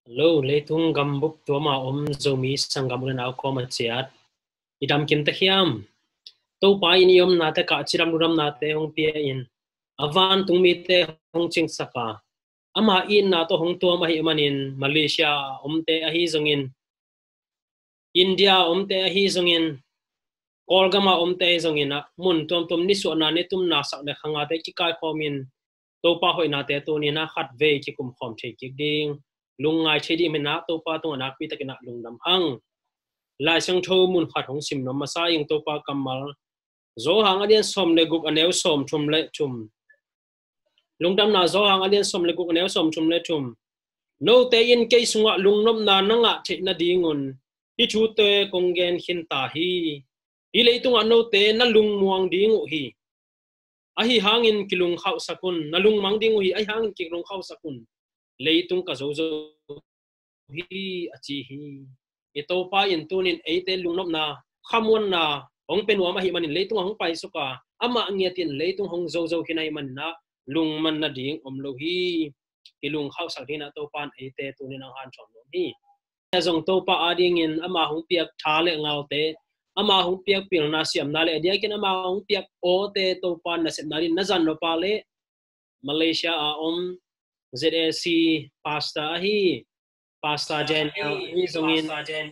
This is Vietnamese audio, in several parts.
lo le tung gam buk to ma zomi sangam le naw ko ma chiat idam kin ta hiam to pa in yom na te ka chiram ram na te hong pia in avan tung mi te hong ching saka ama in na to hong to ma hi manin Malaysia te a hi zongin India te a hi zongin Kolgama te zongina mun tom ni su na ne tum na sak ne khanga te ki kai khomin to pa hoi na te to ni na khat ve ki kum khom the ki ding lungai chedi me na to pa to na pi ta na lungdam hang lai sang tho mun khat hong sim no ma sa ing to pa kamal zo hang adian som le guk aneu som thum le thum lungdam na zo hang adian som le guk aneu som thum le thum no te in ke sunga lungnom na nanga the na dingun ti chu te kongen hin ta hi i leitung ano te na lung muang dingu hi a hi hangin kilung khau sakun na lung mang dingu hi ai hangin kilung khau sakun leitung ka zo hi achi hi ito pa in tunin ate lungnop na khamon na ong penwa ma hi manin leitung hong pai suka ama angiatin leitung hong zo hinai man na lung man na ding omlo hi kilung khau sak dina to pan ate tunin ang han chom no hi zong to pa ading in ama hong piak thale ngaute ama hong piak pil na siam na le dia kin ama hong piak o te to pan na sem na rin na zan no pa le Malaysia ZAC pasta hi pasta jen hi zongin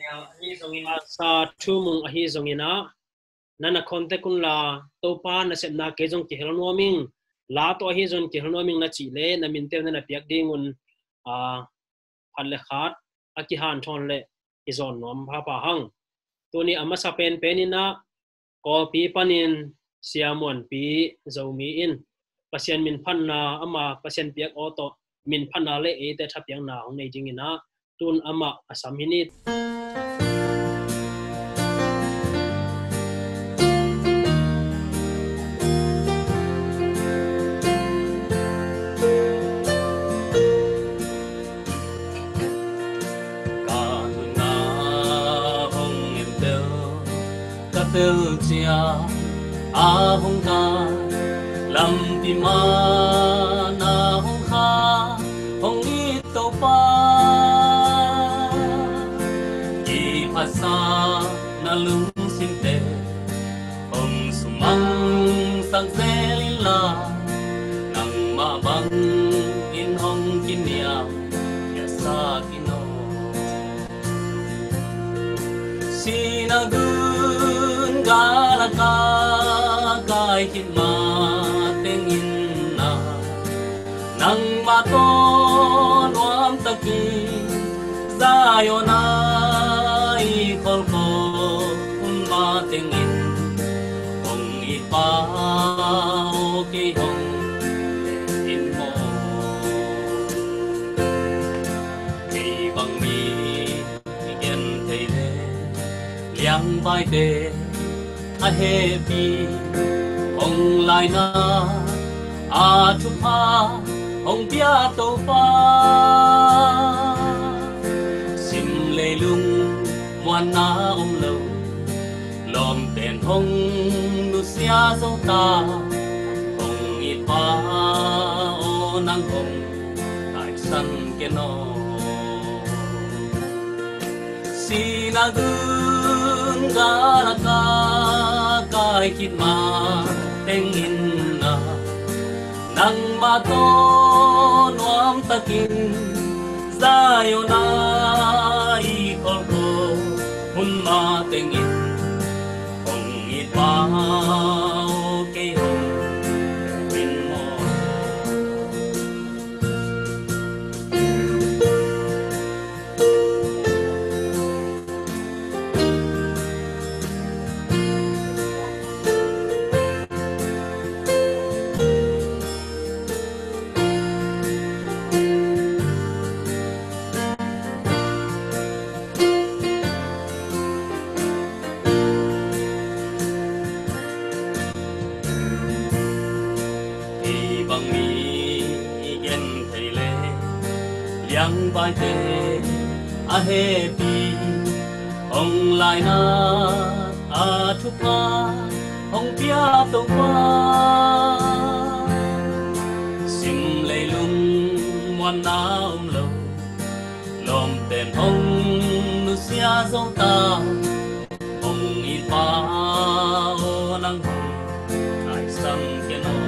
pasta thumung hi zongina nana konte kun la to pa na sem na ke jong ki helnoming la to hi jon ki helnoming na chi le na min te na piak dingun phan le khat aki han thon le izon nom pa hang tuni ama sa pen penina ko pi panin siamon pi zomi in pasien min phan na ama pasien piak auto min phan na le e te thapyang na ong nei jingina tun ama asam hinit tiêu chia a hong ca lam pi ma na hong kha hong ni to pa ki phasa na lung sim te hong sumang sang zelila nang ma bang in hong kinia ya sa kino sinagu galaka kai kit ma tengin na nang ma to nuam taki zayona I kol ko un ma tengin ong I pa o ki hong in mo ki bang mi gen thei le liang vai te a happy ong lai na a thu pa ong pia to pa sim le lung moan na ong lo lom ten hong nu sia zo ta ong I pa o nang hong ai san ke no sinagun galaka kai kit ma tengin na nang ma to nuam takin zayona I kol ko hun ma tengin ong I pa o ke hong win mo yang vai te a happy ong lai na a thu pa ong pia to pa sim le lung moan na lo lom đèn hồng nu xia dấu ta hồng ít bao nắng hồng ai sang kia nó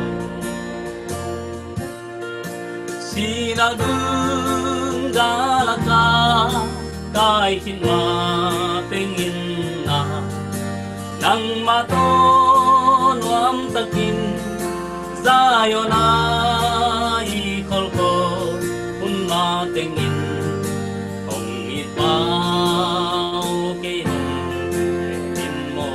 si na đứng ga la ca kai hin ma tengin na nang ma to nuam takin zayona i khol ko un ma tengin hong i pao ke hong tin mo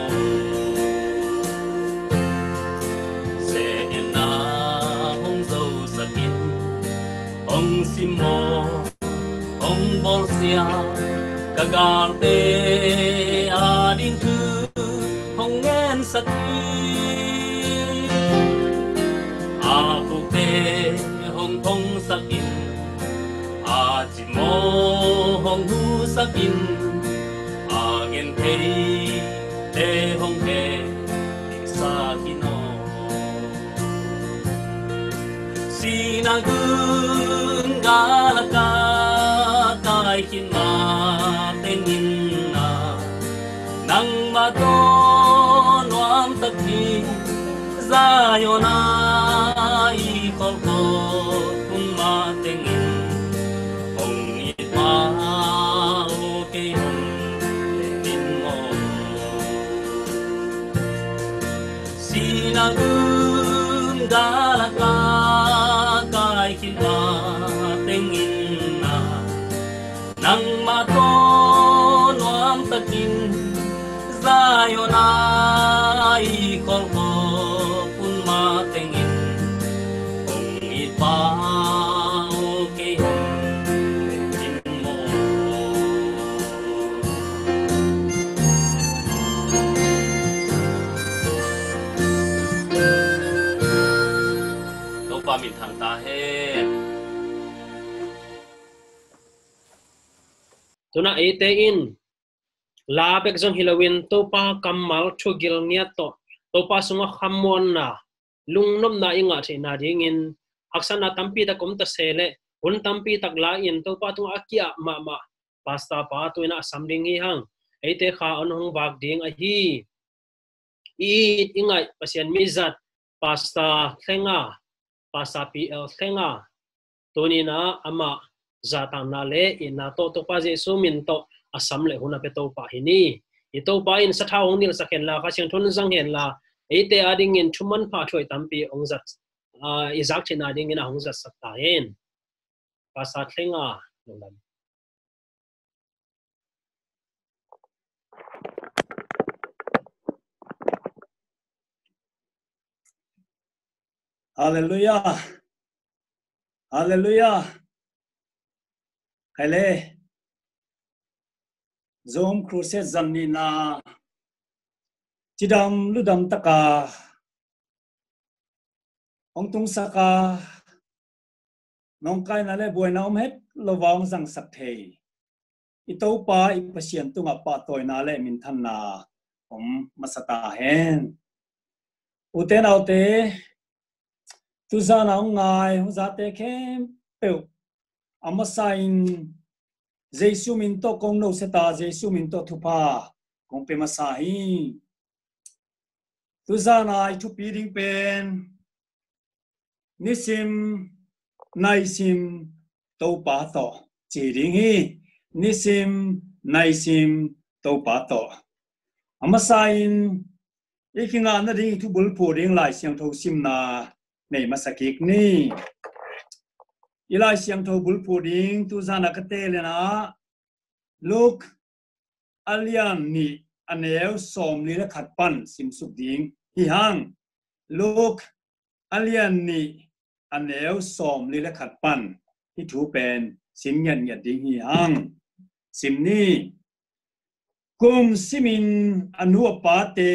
se na hong dâu sakin hong sim mo hong bol sia kagar te ading tu hong en sakin aku te hong hong sakin a chi mo hong hu sakin a gen te te hong te sakin no sina gun galaka kai kin ma tengin na nang ma to nuam takin zayona i khol ko kun ma tengin hong i pa o ke hong tengin mo sina gun galaka kai kin ma tengin na nang ma to nuam takin zayona i khol ko kun ma tengin hong i pa o ke hong tengin mo to pa min thang ta he tuna ate in la bek zong hilawin to pa kamal thugil nia to pa sunga khamon na lungnom na inga the na dingin aksana tampi ta kom ta sele un tampi tak la in to pa tu akia ma pasta pa tu na samding hi hang ate kha on hong bak ding a hi I ingai pasien mizat pasta thenga pasta pl thenga tonina ama zatang na le ina to pa jesu min to asam le huna pe to pa hini ito pa in sa thawng nil sakhen la ka siang thon jang hen la ate ading in thuman pha thoi tampi ongjat izak thina ding in hongjat sakta hen pasa thenga nongam Hallelujah. Hallelujah. Hele. Zoom crusade zanina. Tidam ludam taka. Ong tung saka. Nong kai na le buai na om het lovang sang sak thei. Ito pa ipasien tunga pa toy na le min than na om masata hen. Uten autte tu za na ngai hu za te kem pe amasain Jesu min to kong no seta Jesu min to thupa kong pe masahi tu za na I thu pi ding pen nisim naisim to pa to chi ding hi nisim naisim to pa to amasain ikinga na ding thu bul pu ding lai siang tho sim na nei masakik ni ilai siang tho bul pu ding tu zana ka te le na look alian ni aneu som li la khat pan sim suk ding hi hang look alian ni aneu som li la khat pan hi thu pen sim nyan nyan ding hi hang sim ni kum simin anu pa te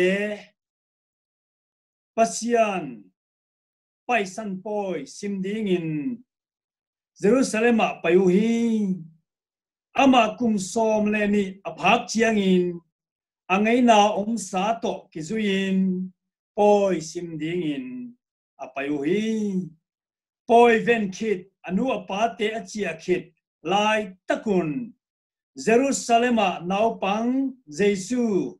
pasian paisan poi sim ding in Jerusalem payu hi ama kum som le ni aphak chiang in angai na sa to kizuin poi sim ding in apayu hi poi ven khit anu apa te achia khit lai takun Jerusalem nau pang Jesu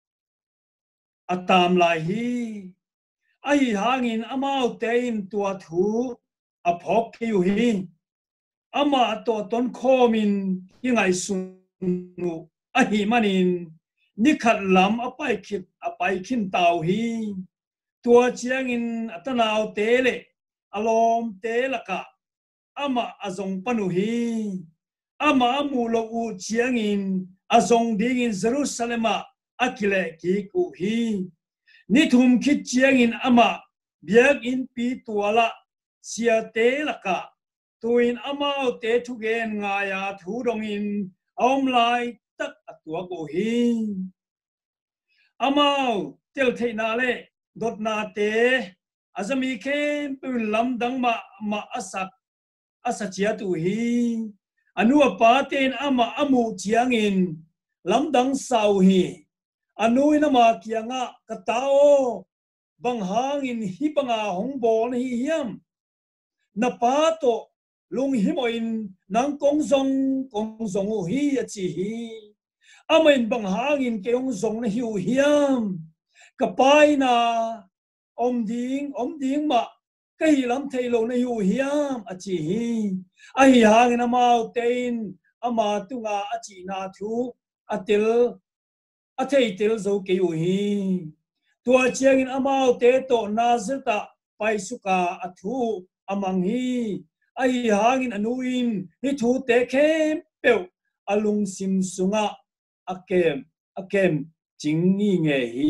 atam lai hi ai hangin amau tein tua thu aphok kiu hi ama to ton khomin ingai sunu ahi manin nikhat lam apai khin tau hi tua chiangin atanau tele alom telaka ama azong panu hi ama amulo u chiangin azong dingin Jerusalem akile ki ku hi nithum khit chiangin ama biak in pi tuala sia telaka tuin amau te thugen ngaya thu dongin om lai tak atua ko hi amau tel theina le dot na te azami khem pun lam dang ma asa chia tu hi anu pa ten ama amu chiangin lam dang sau hi anu ina ma kianga katao bang hangin hi banga hongbon hi hiam na pa to lung himoin nang kong zong hi achi hi amain bang hangin keong zong na hiu hiam kapai na om ding ma kai lam thei lo na hiu hiam achi hi ai hangin amau tein ama tunga achi na thu atil athei til zo ke yu hi tua chiangin amau te to nazata paisuka athu amang hi ai hangin anuin hi thu te khem peu alung sim sunga akem jingi nge hi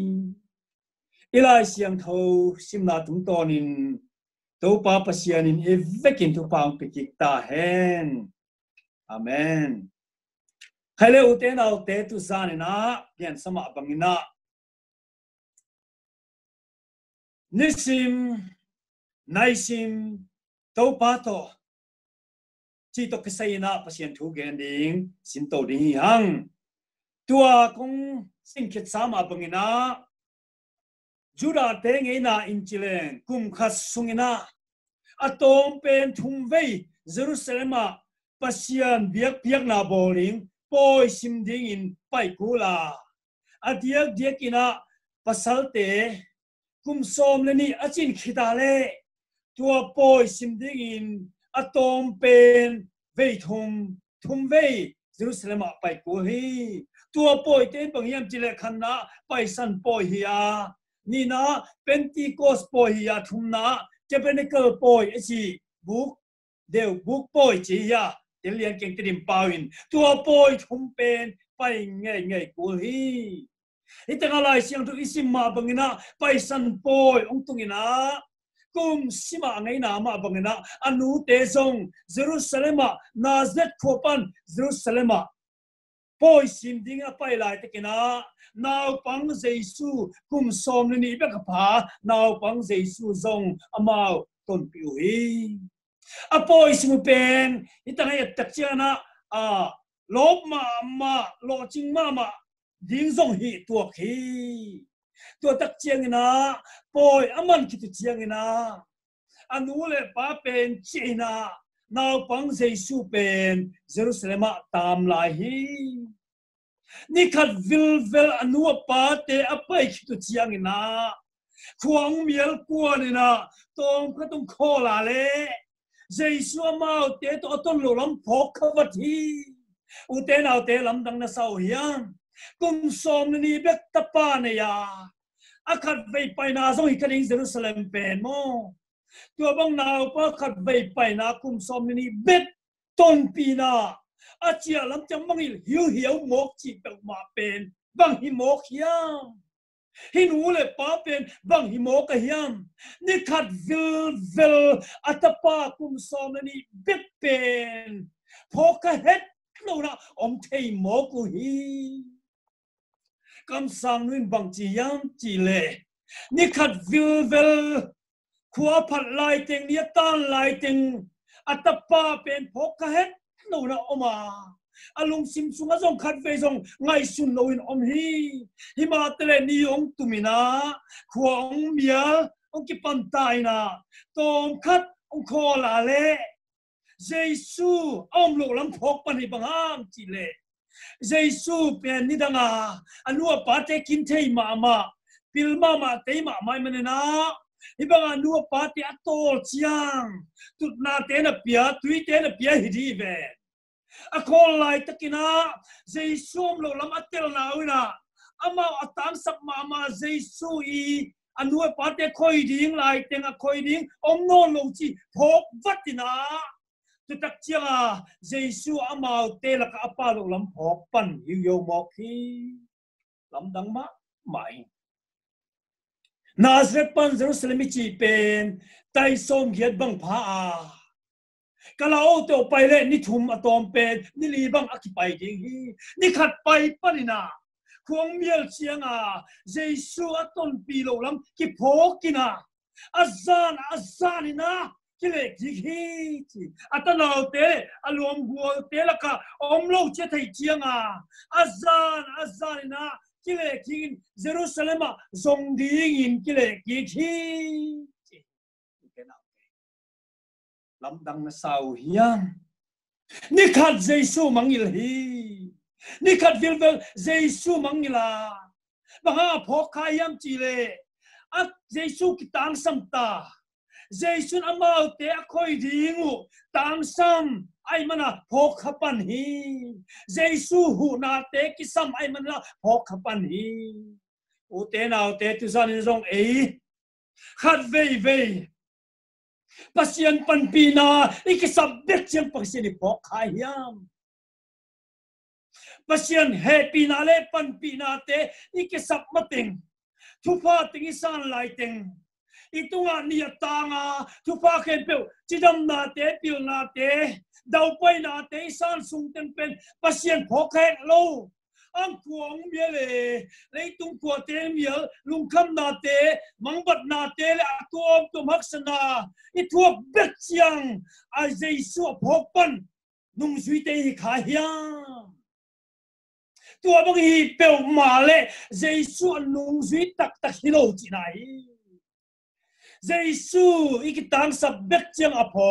ilai siang tho simna tung tonin to pa pasianin evekin tu pang pikik ta hen amen hele uten au te tu zanina pian sama bangina nisim naisim to pa to chi to kasaina pasien thu gending sin to ding hang tua kong sin khit sama bangina juda te ngeina inchilen kum khas sungina atom pen thum vei Jerusalema pasian biak na boling poi sim ding in pai kula adiak ina pasalte kum som leni achin khidale tua poi sim ding in atom pen vei thum vei Jerusalem pai ku hi tua poi te pangyam chile khanna pai san poi hiya ni na Pentecost poi hiya thumna Tabernacle poi achi book poi chi ya telian keng tidim pawin tua poi thum pen pai ngai ku hi itangalai siang tu isim ma bangina pai san poi ongtungina kum sima ngai na ma bangina anu te zong Jerusalem Nazareth khopan Jerusalem poi sim dinga pai lai tekina naw pang Jesu kum som ni be kha naw pang Jesu zong amao ton piu hi apoi sim pen itangai takchiana lop ma lo ching ma ding zong hi tuak hi tua tak chiang ina poi aman ki tu chiang ina anu le pa pen china naw pang Jesu pen Jerusalem tam lai hi ni khat vil anu pa te apai ki tu chiang ina khuang miel kuan ina tom khatung khola le Jesu mau te to ton lo lam phok khavat hi uten au te lam dang na sau hiam kum som ni bek tapa ne ya akhat vei pai na zong hikaling Jerusalem pen mo tua bang naw pa khat vei pai na kum som ni bet ton pi na achia lam chang mangil hiu mok chi pe ma pen bang hi mok hiam hinu le pa pen bang hi mok hiam ni khat vil atapa kum som ni bet pen phoka het no na om thei mok hi kam sang nuin bang chi yam chi le ni khat vil khua phat lai teng ni tan lai teng atapa pen phok het no na oma alung sim sunga zong khat ve zong ngai sun loin om hi ma tele ni ong tumina khua ong mia ong ki pan tai na tom khat ong kho la le Giêsu ông lộ lắm phok pan hi bangam chi le Giêsu pen ni danga anua pate kin thei ma pilma ma tei ma mai manena ibang anua pate atol chiang tut na te na pia tui te na pia hi di ve a call lai takina Giêsu lo lam atel na wina ama atang sak ma Giêsu i anua pate khoi ding lai tenga khoi ding om no lo chi phok vatina tu tak chiang Giêsu amau te la ka apa lo lam phok pan yo mo khi lam dang ma mai Nazareth pan Jerusalem chi pen tai som hiat bang pha a kalau to pai le ni thum atom pen ni li bang akipai ding hi ni khat pai panina khuang miel chiang a Giêsu aton pi lo lam ki phokina azanina kile ki atanau te alom guo te la ka omlo che thai chiang a azanina kile ki Jerusalem zong ding in kile ki lam dang na sau hiang ni khat Giêsu mangil hi ni khat vilvel Giêsu mangila banga phokayam chile at Giêsu ki tang samta Giêsu amau te khoi dingu tang sam ai mana phokhapan hi Giêsu hu na te ki sam ai mana phokhapan hi u te nào te tu san zong ei khat vei pasien pan pina ikisab bek chiang pasien ni phokhayam pasien happy na le pan pina te ikisab mating thupa ting isan lai ting itunga ni atanga thupa khen pe chidam na te pil na te dau pai na te isan sung ten pen pasien phokhet lo ang kuang miele leitung ko te miel lungkham na te mangbat na te le atom to maksana ithuak bek chiang a Giêsu phokpan nung sui te kha hiam tua bang hi pel ma le Giêsu nung sui tak hilo chi nai Giêsu ikitang sa bek chiang apho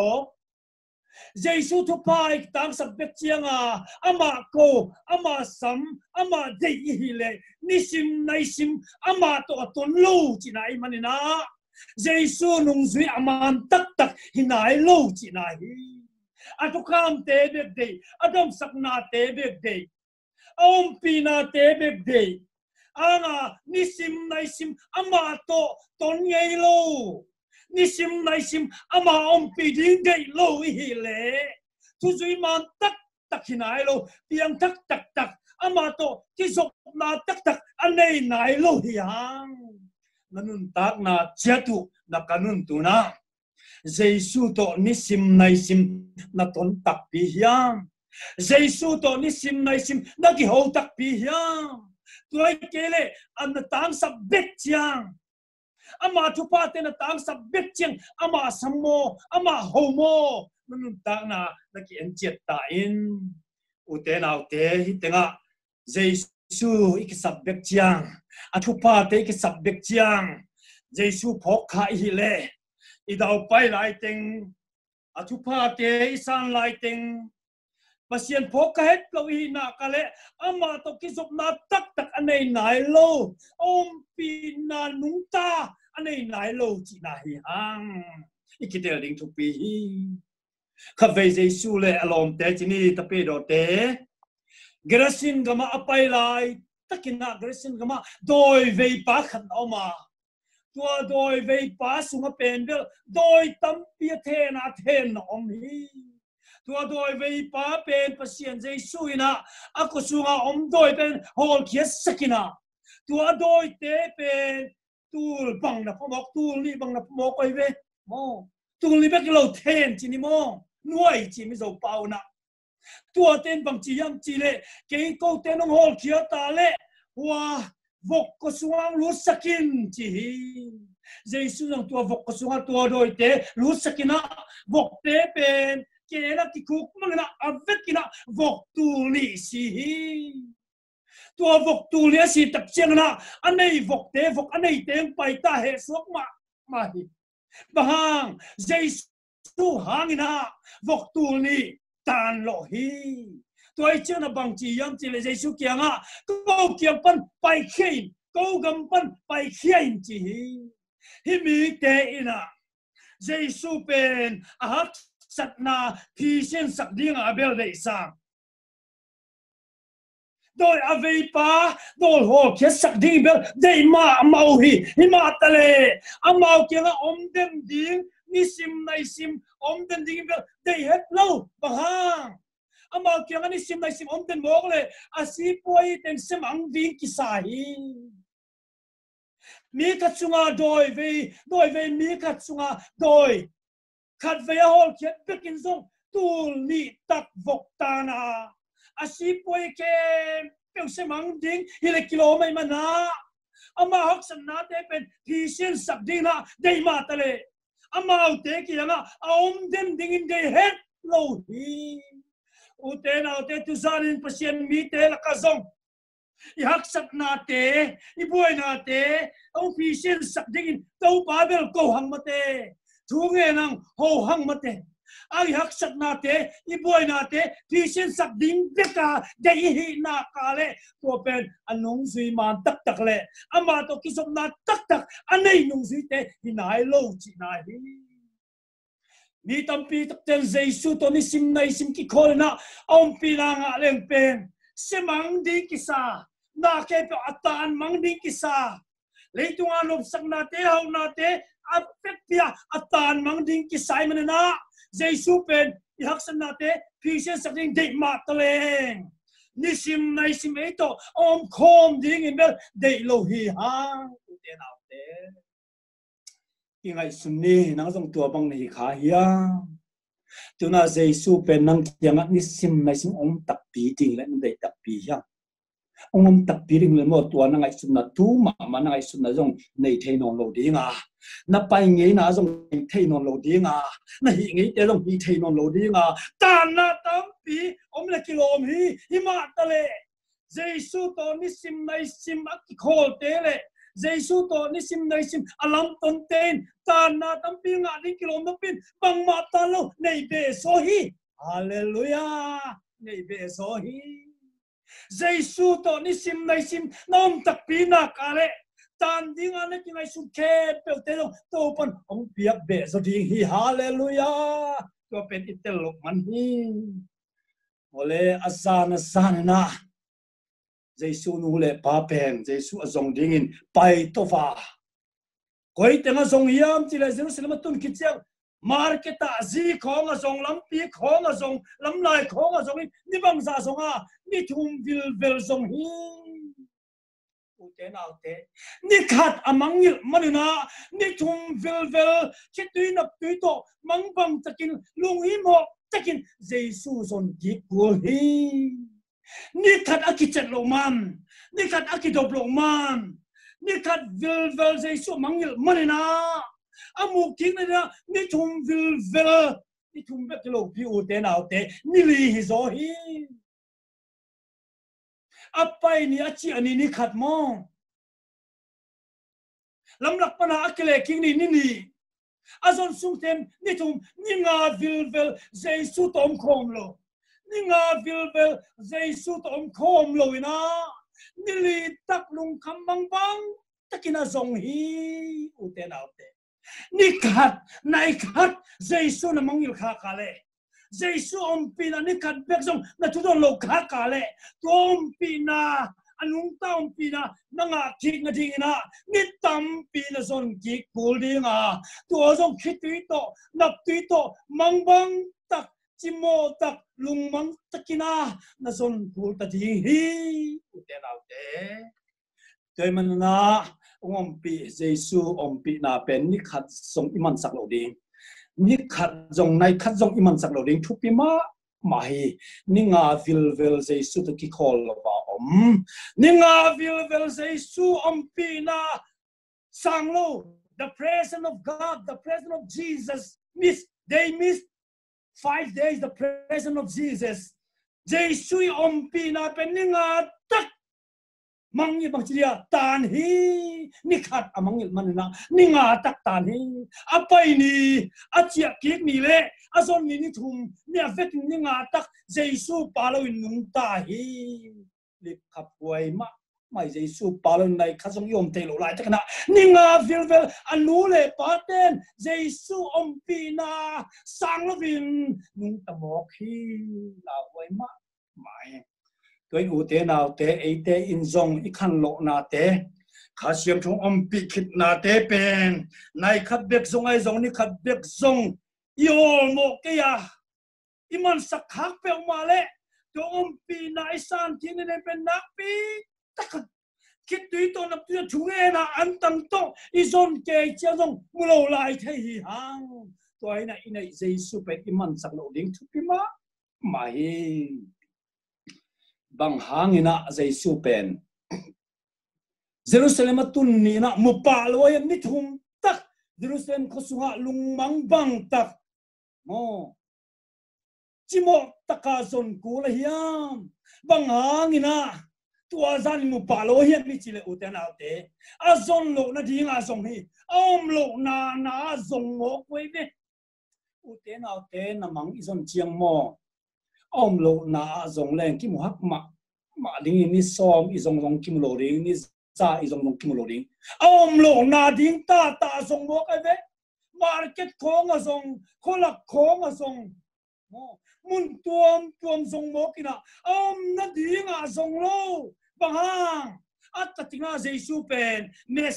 Giêsu thu pa ikitang sa bek chiang a ama ko ama sam ama dei hi le nisim naisim ama to aton lo chi nai manina Giêsu nung sui aman tak hinai lo chi nai atukam te bek dei adam sakna te bek dei om pina te bek dei anga nisim naisim ama to ton ngei lo nisim naisim ama om pi ding dei lo hi le tu zui man tak hinai lo piang tak ama to ki zok na tak anei nai lo hiang nanun tak na chatu na kanun tu na Giêsu to nisim naisim na ton tak pi hiang Giêsu to nisim naisim na ki ho tak pi hiang tuai kele an tang sab bet chiang ama thupa te na tang sab bet chiang ama sammo ama homo nun ta na ki en chet ta in u te nau te hi tenga Giêsu ik sab bet chiang a thupa te ik sab bet chiang Giêsu phok kha hi le i dau pai lai teng a thupa te isan lai teng pasien phok ka het lo hi na kale ama to kisop na tak anei nai lo om pi na nung ta anei nai lo chi na hi hang ikitel ding thu pi hi kha ve Giêsu le alom te chini ta pe do te grasin gama apai lai takina grasin gama doi ve pa khan oma tua doi ve pa sunga pen bel doi tam pi the na then om hi tua doi ve pa pen pasien Giêsu ina ako sunga om doi pen hol khias sakina tua doi te pen tul bang na phomok tul ni bang na phomok oi ve mo tul ni bek lo then chi ni mo nuai chi mi zo pau na tua ten bang chi yam chi le ke ko ten ong hol khia ta le wa vok ko suang lu sakin chi Giêsu nang tua vok ko sunga tua doi te lu sakina vok te pen kela ki kuk mangna avet kina vok tu li si tua vok tu li si tak chiang na anei vok anei teng pai ta he sok ma hi bahang Giêsu su hangina vok tu ni tan lo hi tôi chưa là bằng chỉ yam chỉ là Giêsu kia ngã câu kia pan bay khen câu gầm pan bay khen chỉ hi mi te ina Giêsu pen ahat satna phi sen sak ding abel dei sang đôi avei pa đôi hồ kia sak ding bel dei ma mau hi ma tale amau kia ngã dem ding ni sim nai sim dem ding bel dei het lâu bằng hang amau kia ngã ni sim nai sim dem mok le asi poi ten sem ang ding kisai mi katsunga doi ve mi katsunga doi khát về hol kiết bekin zong tul ni tak vok tana asi poi ke peng semang ding hile kilo mai mana ama hok san na te pen thi sen sak ding na dei ma tale ama te ki nga om dem ding in dei het lo hi uten autte tu zanin pasien mi te la ka zong i hak sak na te i boi na te ông phi sen sak ding in tau pa bel ko hang ma te thu nghe năng hồ hăng mất thế, ai hắc sắc na thế, iboi na thế, phi sen sắc đinh tất cả dây hi na cả lệ, tua pen anh nung suy man tắc tắc lệ, ama to kisok na tắc tắc, anh ấy nung suy thế, hi nai lâu chỉ nai hi, mi tam pi tắc ten Giêsu to ni sim nai sim ki khol na, ông pi na ngã lên pen, semang di kisa, na ke pe atan mang di kisa, lấy tung anh lục sắc na thế, hậu na thế. Affect pia atan mang ding ki sai man na Giêsu pen i hak san na te phi sen sak ding dei ma taleng ni sim nai sim ei to om khom ding in bel dei lo hi ha te nào te ki ngai sun ni nang jong tua bang nei kha hiya tu na Giêsu pen nang kyang ni sim nai sim om tak pi ding le dei tak pi ya ông tập biến lên một tuần là ngày xuân là thú mà ngày xuân là dòng này thay non lầu đi ngà nó bay nghĩ là dòng thay non lầu đi ngà nó hiện nghĩ để dòng đi thay non lầu đi ngà tan na tam pi ông là kilom hi mà ta lệ Giêsu to ni sim này sim ác khol te lệ Giêsu to ni sim này sim alam ton ten tan na tam pi ngà đi kilom nó pin bằng mà ta lo này bề so hi hallelujah này bề so hi Giêsu to ni sim nai sim nom tak pi na kare tan ding an ki ngai su ke pe te lo to pan ong piak be so ding hi hallelujah to pen itel lo man hi ole asan na Giêsu nu le pa pen Giêsu azong ding in pai to fa koi te nga zong yam ti le Jerusalem tun ki chang marketa zi khong azong lam pi khong azong lam lai khong azong ni bang za zong a ni thum vil vel zong hi u te nào te ni khat amang il manina ni thum vil vel chi tui nap tui to mang bang takin lung hi mo takin Giêsu zon ki kul hi ni khat akichet lo man ni khat akidop lo man ni khat vil vel Giêsu mang il manina amuk king na ni thum vil vel ni thum be kilo pi u te nào te ni li hi zo hi apai ni achi ani ni khat mo lam lak pana akele king ni azon sung tem ni thum ni nga vil vel Giêsu tom khom lo ni nga vil vel Giêsu tom khom lo ina ni li tak lung kham bang bang takina zong hi u te nào te ni khat nai khat Giêsu na mangil kha kale Giêsu om pina ni khat bek zong na tu don lo kha kale tom pina anung tam pina nanga thik na ding na ni tam pina zon ki kul dinga tu zong khitui to nap tui to mangbang tak chimo tak lungmang takina na zon kul ta ding hi u te nào te tôi mình na ông bị Giêsu ông bị na pen ni khát song iman sak lo ding ni khát dòng này khát dòng iman sak lo ding thu pi ma hi ni nga vil vel Giêsu to ki khol lo ba ni nga vil vel Giêsu ông bị na sang lo the presence of God the presence of Jesus they missed 5 days the presence of Jesus Giêsu ông bị na pen ni nga tak mangi bang chiria tan hi ni khat amangil manina ni nga tak tan hi apai ni achia kik ni le azon ni thum ni avet ni nga tak jesu palo in nung ta hi le khapwai ma mai jesu palo nai khasong yom te lo lai takna ni nga vilvel anu le paten jesu ompina sanglovin nung tamok hi la wai ma mai tôi ưu tế nào tế ấy tế in dòng ít khăn lộ na tế khá xiêm trong ông bị khít na tế bền này khát biệt dòng ai dòng ni khát biệt dòng yêu một cái à iman sắc khác bèo mà lệ cho ông bị nãy san thiên nên bên nát bị tất cả khít tùy tôi nằm tuyệt chúng nghe là ăn tăng to i dòng kề chia dòng mua lâu lại thấy hàng tôi này Giêsu bên iman sắc lộ đỉnh chút bí má mà bang hangina Jesu pen Jerusalem tun ni na mupaloy ni thum tak Jerusalem khosunga lungmang bang tak mo chimo takazon kula hiam bang hangina tua zan mupaloy hiam ni chile uten alte azon lo na dinga zong hi om lo na zong mo kwei ve uten alte na mang izon chiang mo ông lộ na dòng lên kim hắc mà đinh ni som i dòng kim lộ đinh ni sa i dòng kim lộ đinh ông lộ na đinh ta dòng mo cái đấy market khong a dòng kholak khong a dòng mun tuom dòng mo kina ông na đinh a dòng lo bang hang at katinga Jesu pen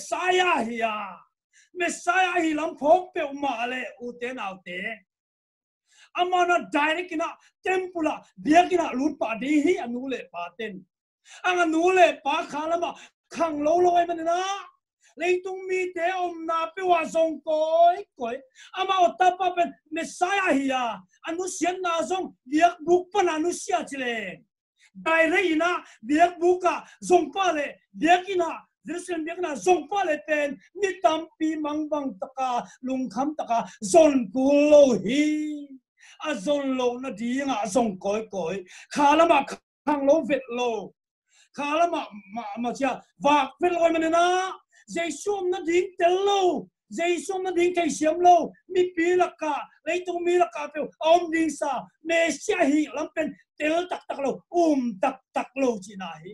Messiah hi lam phok pe ma le u te nau te amana direct ina tempula biakina lut pa di hi anule paten ang anule pa khalama khang lo ai manina leitung mi te na pe wa song koi ama otapa pen Messiah hiya anu sian na song biak buk pan anu sia chile direct ina biak buka song pa le biakina Jerusalem biakina song pa le pen ni tampi mangbang taka lungkham taka zon kulo hi azon lo na di nga azong koi khalama khang lo vet lo khalama ma chia vak vet lo manena Jesu na ding tel lo Jesu na ding kai siam lo mi pi laka leitung mi laka pe om ding sa me sia hi lampen tel tak lo tak lo china hi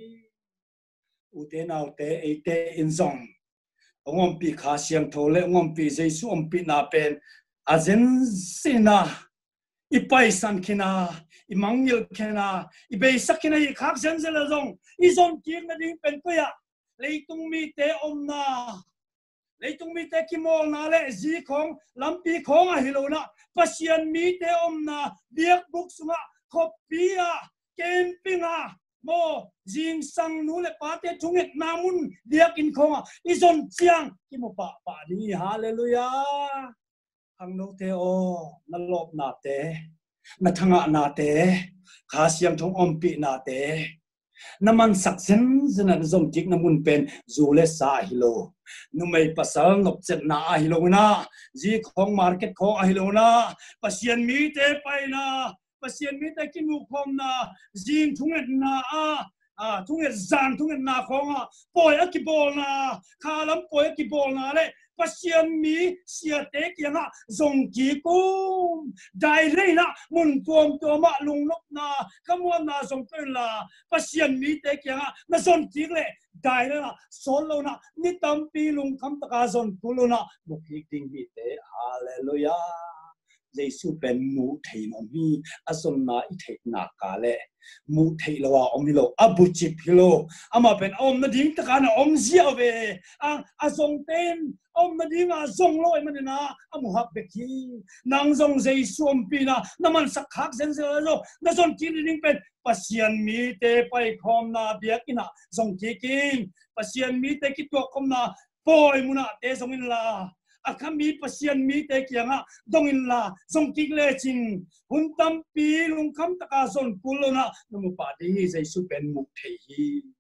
ute nau te ate in zong ngom pi kha siam thole ngom pi Jesu om pi na pen azen sina ipai san kina imangil kina ibei sakina i khak zen zel zong izon king na ding pen ko ya leitung mi te omna leitung mi te kimol na le ji khong lampi khong a hilona pasian mi te omna biak buk sunga khopia campinga mo jing sang nu le pate thunget namun biak in khonga izon chiang kimo pa ni hallelujah ang no te o na lop na te na thanga na te kha siam thong ompi na te naman saksen zena zom tik na mun pen zule sa hilo nu mai pasal ngop chet na hilo na ji khong market kho hilo na pasien mi te pai na pasien mi te kinu khom na jing thunget na thunget zan thunget na khonga poi akibol na khalam poi akibol na le pasien mi sia te kianga zong ki kum dai reina mun tuom ma lung lok na kamwa na zong pen la pasien mi te kianga na zon ki le dai na solo na ni tampi lung kham taka zon kuluna bukik ding bi te hallelujah Jesu pen mu thei no mi azon na I thei na ka le mu thei lo wa om lo abu chip hilo ama pen om na ding taka na om zia ve ang azong ten om na ding a zong lo manina amu hak beki nang zong Jesu om pina naman sakhak zen zo na zon ki ding pen pasien mi te pai khom na biakina zong ki king pasien mi te ki to khom na poi muna te zong in la akami pasien mi te kianga dongin la zong ki le chin hun tam pi lung kham taka zon kulona namu pa di Jesu pen mu thei hi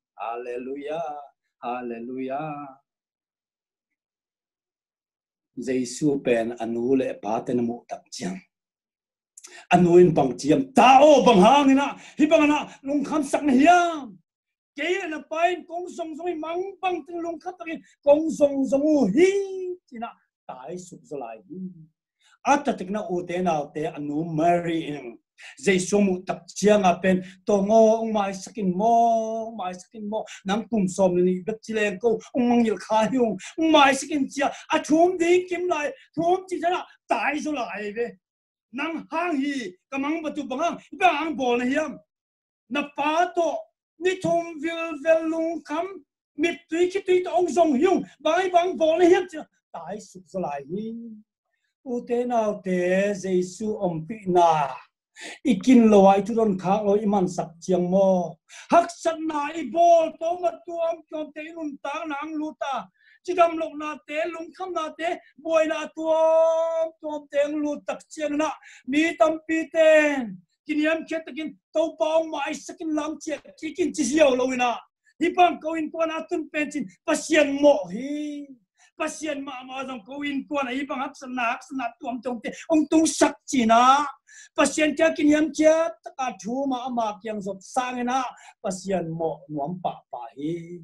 hallelujah Jesu pen anu le pa te namu tak chiang anu in bang chiam ta o bang hangina hi bang na lung kham sak na hiam cái là bay công song song mang băng từng lung khát từng công song song hi chỉ na tại sụp lại at tất na u te nào te anu Mary dây sum tập chiang à pen to ngô ông mai sakin mo nang kum som ni bet chileng ko ông mang yel khai yung ông mai sakin chia à thum đi kim lại thum chỉ ra tại số lại về nang hang hi kamang batu bang bol na hiam na pa to ni thum vil lung kham mit tui ki tui to ông zong yung bang bol na hiam tại sụp lại hi u te nào te Giêsu om pi na ikin loi tu don khang loi iman sak chiang mo hak san na I bol to ma tuam chom te nun ta nang luta chidam lok na te lung kham na te boy na tuam chom te lu tak chiang na ni tam pi ten kiniam khet takin to pong mai sakin lam che kikin chi siao loina hi pang ko in ko na tun pen chin pasien mo hi pasien ma dong ko in ko na hi pang hak san na tuam chom te ong tung sak chi na pasien kia kiniam kia taka thu ma kiang zop sang na pasien mo nuam pa hi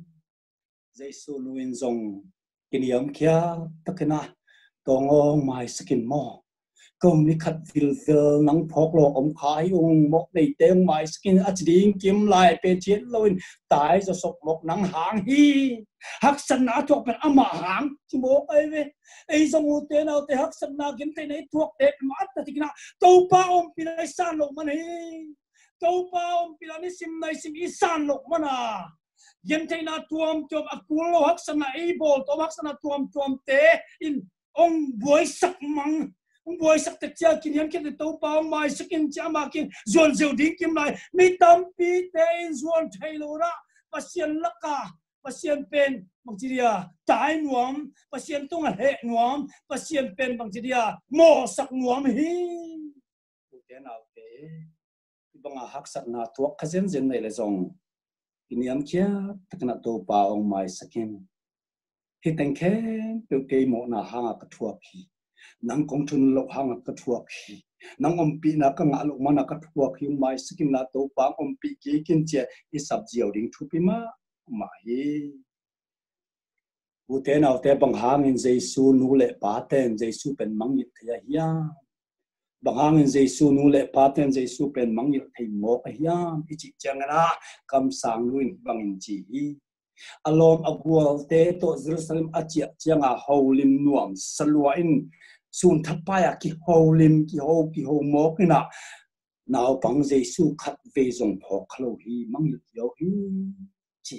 Giêsu nuin zong kiniam kia takena tongong mai skin mo công ni khát vil nắng phok lo om khai ung mok nei teng mai skin achiding kim lai pe chin loin tai zo sok mok nang hang hi hak san na thok pen ama hang chimo ai ve ei zo mu te na te hak san na kim te nei thok te ma ta tikna to pa om pinai san lo man hi to pa om pinai sim nai sim I san lo mana yen te na tuam chom akul lo hak san na ei bol to hak san na tuam te in ong boy sak mang ông boy sắc tết chia kiniam kia tàu bao mai sakin chia ma kin zon zeu ding kim lai mi tam pi te zon thailora pasien laka pasien pen bangchiria tai nuam pasien tung he nuam pasien pen bangchiria mo sak nuam hi te nào te banga hak sak na tuak khazen zen nei le zong kiniam kia takna tàu bao mai sakin hi tengkhen pe ke mo na hanga ka thuak hi nang kong chun lo hang ka thuak hi nang om pi na ka nga lo mana ka thuak hi mai skin na to pa om pi ki kin che I sab jiao ding thu pi ma hi u te nào te bang hang in Giêsu nu le pa ten Giêsu pen mang yit thia hiya bang hang in Giêsu nu le pa ten Giêsu pen mang yit thei mo ka hiya I chi chang na kam sang luin bang in chi alom agwal te to Jerusalem achia chianga holim nuam salwa in sun thapaya ki holim ki ho mo kina naw pang Giêsu khat ve zong phok khalo hi mang yo hi chi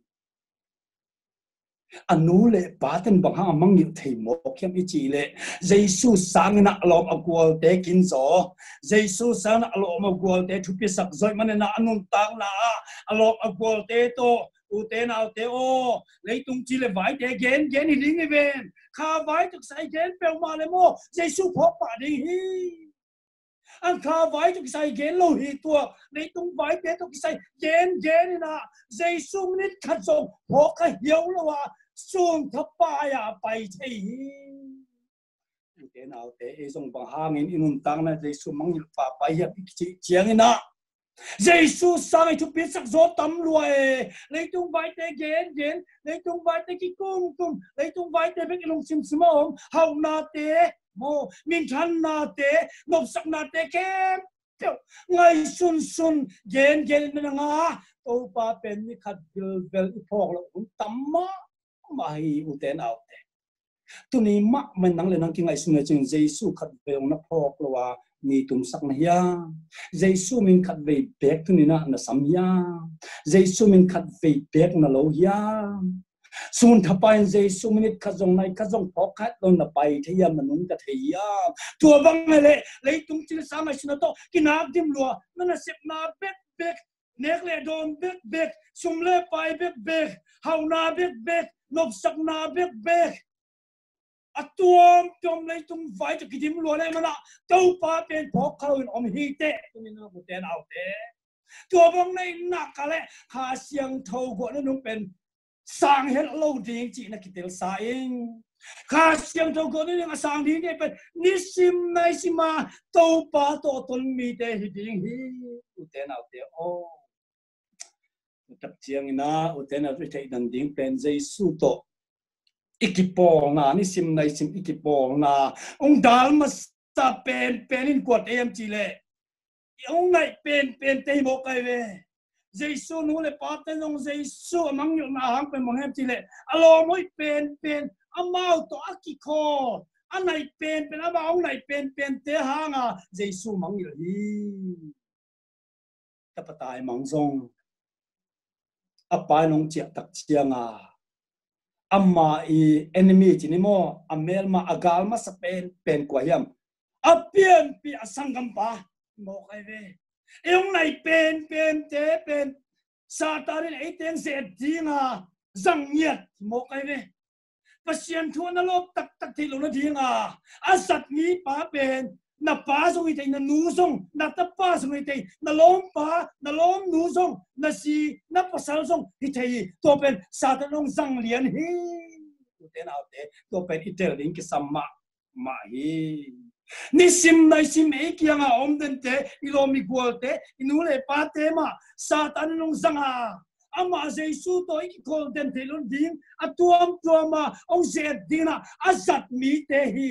anu le paten bang ha mang yit thei mo khem I chi le Giêsu sang na alom agwal te kin zo Giêsu sang na alom agwal te thupi sak zoi man na anun tang na alom agwal te to u te nào te o lấy tung chi le vai te gen hi ding even kha vai tuk sai gen pel ma le mo Giêsu phok pa ding hi an kha vai tuk sai gen lo hi tua lấy tung vai te tuk sai gen na Giêsu minit khat zo phok ka hiau lo wa sun thapa ya pai thei hi u te nào te e zong bang hang in inun tang na Giêsu mang yil pa pai ya chi chiang ina Giêsu sang ai thu biết sắc gió tắm lùi lấy tung vai te gen lấy tung vai te ki kum lấy tung vai te biết lung sim om hau na te mo min than na te nop sak na te kem ngay sun gen na nga to pa pen ni khat vel ipok lo tam ma hi u te nào te tu ni ma man nang le nang ki ngai sun ching Giêsu khat vel na phok lo wa ni tum sak na ya Giêsu min khat ve bek tu ni na sam ya Giêsu min khat ve bek na lo ya sun thapai Giêsu min khat jong nai khat jong phok khat lo na pai thia manung ka thia tua bang le lấy tung chi sa mai sin to kinak dim lua na sep na bek nek le don bek sum le pai bek hau na bek nop sak na bek atuam tom lấy tung vai cho kidim lo le mana tau pa pen phok khalo in om hi te tu ni na bu ten out te tua bang nei na ka le ha siang thau go na nung pen sang het lo ding chi na kitel sa ing ha siang thau go ni na sang ding ne pen ni sim nai sima tau pa to ton mi te hi ding hi tu ten out te o tập chiang na uten at thei dan ding pen Jesu to ikipol na ni sim nai sim ikipol na ong dal mas ta pen in quat em chi le ong nai pen te mo kai ve Jesu nu le pa te long Jesu amang yu na hang pen mong em chi le alo moi pen amau to akiko anai pen ama ong nai pen te hanga Jesu mang yu hi tapatai mang zong apa nong chia tak chianga amma i enemy chini mo amel ma agal ma sa pen kwa yam apian pi asangam pa mo kai ve yung nai pen satarin ai teng se dinga zang yet mo kai ve pasien thua na lop tak thi lo na dinga asat ni pa pen na pa song itay na nusong na tapa song itay na lom pa na lom nusong na si na pasal song itay to pen satanong sang lian hi uten out to pen itel din kisama ma hi ni sim nai sim e kianga om den te ilomi golte inule pa tema satanong sanga ama Jesu to ikol den te lon ding atuam tuama ong se dina azat mi te hi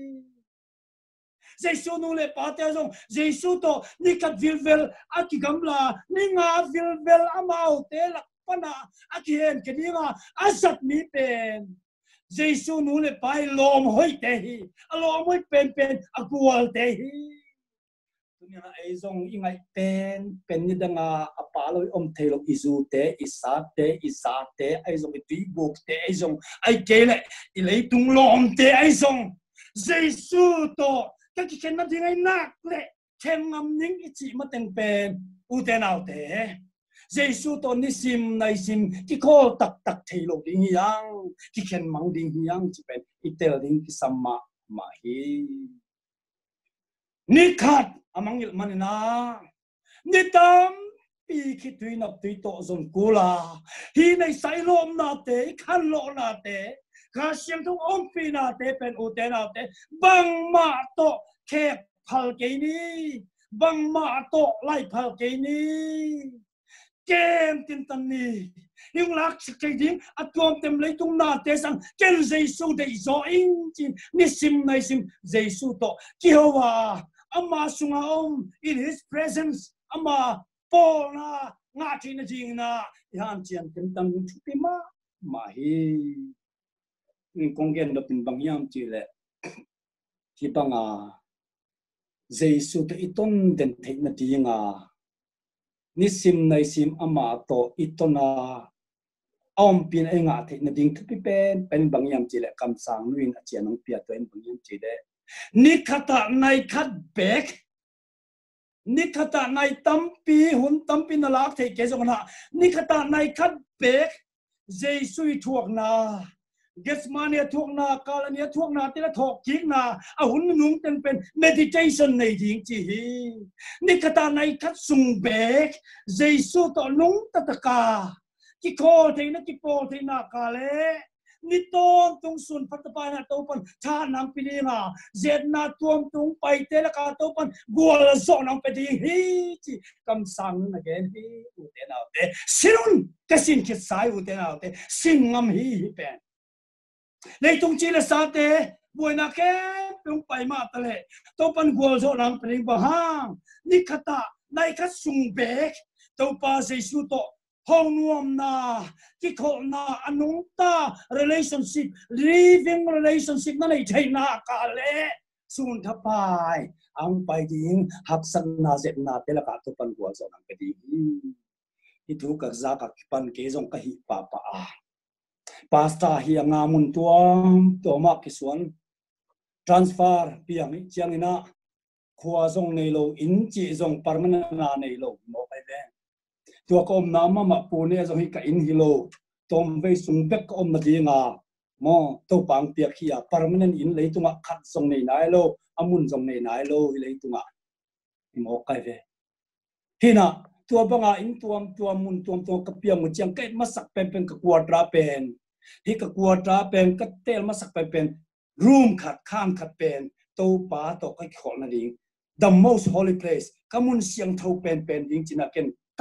Jesu nu le pate zong Jesu to ni kat vilvel akigamla ni nga vilvel amau te lakpana akien kedinga asat mi pen Jesu nu le pai lom hoi te hi alom hoi pen akual te hi tunia ai zong ingai pen ni danga apalo om thelo izu te isate ai zong ti buk te ai zong ai kele ilei tung lom te ai zong Jesu to cái chuyện nó thì ngay nát lệ thêm ngâm những cái chị mà từng bền u thế nào thế Giêsu tôn đi sim này sim cái cô tắc thì lộ đi hiang cái chuyện mang đi hiang chỉ bền ít tiền đi cái sama mà hi ni khát amang il manina ni tam pi khi tui nạp tui to zon kula hi này sai lom na te khan lo na te cả xem thông ôm phi na te pen u te na te bang ma to kẹp phal cái ni bang ma to lại phal cái ni kem tin tan ni yung lak sa kay din at tuam tem lấy tung na te sang ken Jesu de zo in chin ni sim nai sim Jesu to Jehovah ama sunga om in his presence ama po na nga chin na jing na yan chian tem tam chupi ma hi kong gen do pin bang yam chi le hi panga Jesu to iton den thei na tinga ni sim nai sim ama to itona om pin enga thei na ding thupi pen bang yam chi le kam sang nuin a chianong pia to en bang yam chi le ni khata nai khat bek ni khata nai tampi hun tampi na lak thei ke jong na ni khata nai khat bek Jesu thuak na Gethsemane thuốc na Kalania thuốc na tila thok chik na a hun nung ten pen meditation nei ding chi hi nikata nai khat sung bek Jesu to nung tataka ki ko the na ki po the na ka le ni ton tung sun patapa na to pan tha nang pilinga zet na tuam tung pai te la ka to pan gol zo nang pe di hi chi kam sang na gen hi u te na te sinun kasin ki sai u te na te singam hi pen lấy tung chi là sao thế buổi nào cái tung phải mà ta lệ tôi pan gùa rồi làm phải bảo hang ni khata nay khát sung bể tôi pa Jesu to hong nuam na cái khổ na anung ta relationship living relationship na này thấy na cả lệ sun tháp bài ang bài ding hấp san na zet na thế là cả tôi pan gùa rồi làm cái gì itu các gia các pan kế dòng cái hi pa pasta hi anga mun tuam toma kisuan transfer piang ni chiang ina khua zong nei lo in chi zong permanent na nei lo mo kai ve tua kom nama ma pu ne zong hi ka in hi lo tom ve sung bek om na dinga mo to pang pia khia permanent in lei tunga khat zong nei nai lo amun zong nei nai lo hi lei tunga mo kai ve hina tua banga in tuam mun tuam ka piang mu chiang kai masak pen ka quadra pen hi ka quadra pen ka tel masak pen room khat kham khat pen to pa to kai khol na ding the most holy place kamun siang thau pen ding china ken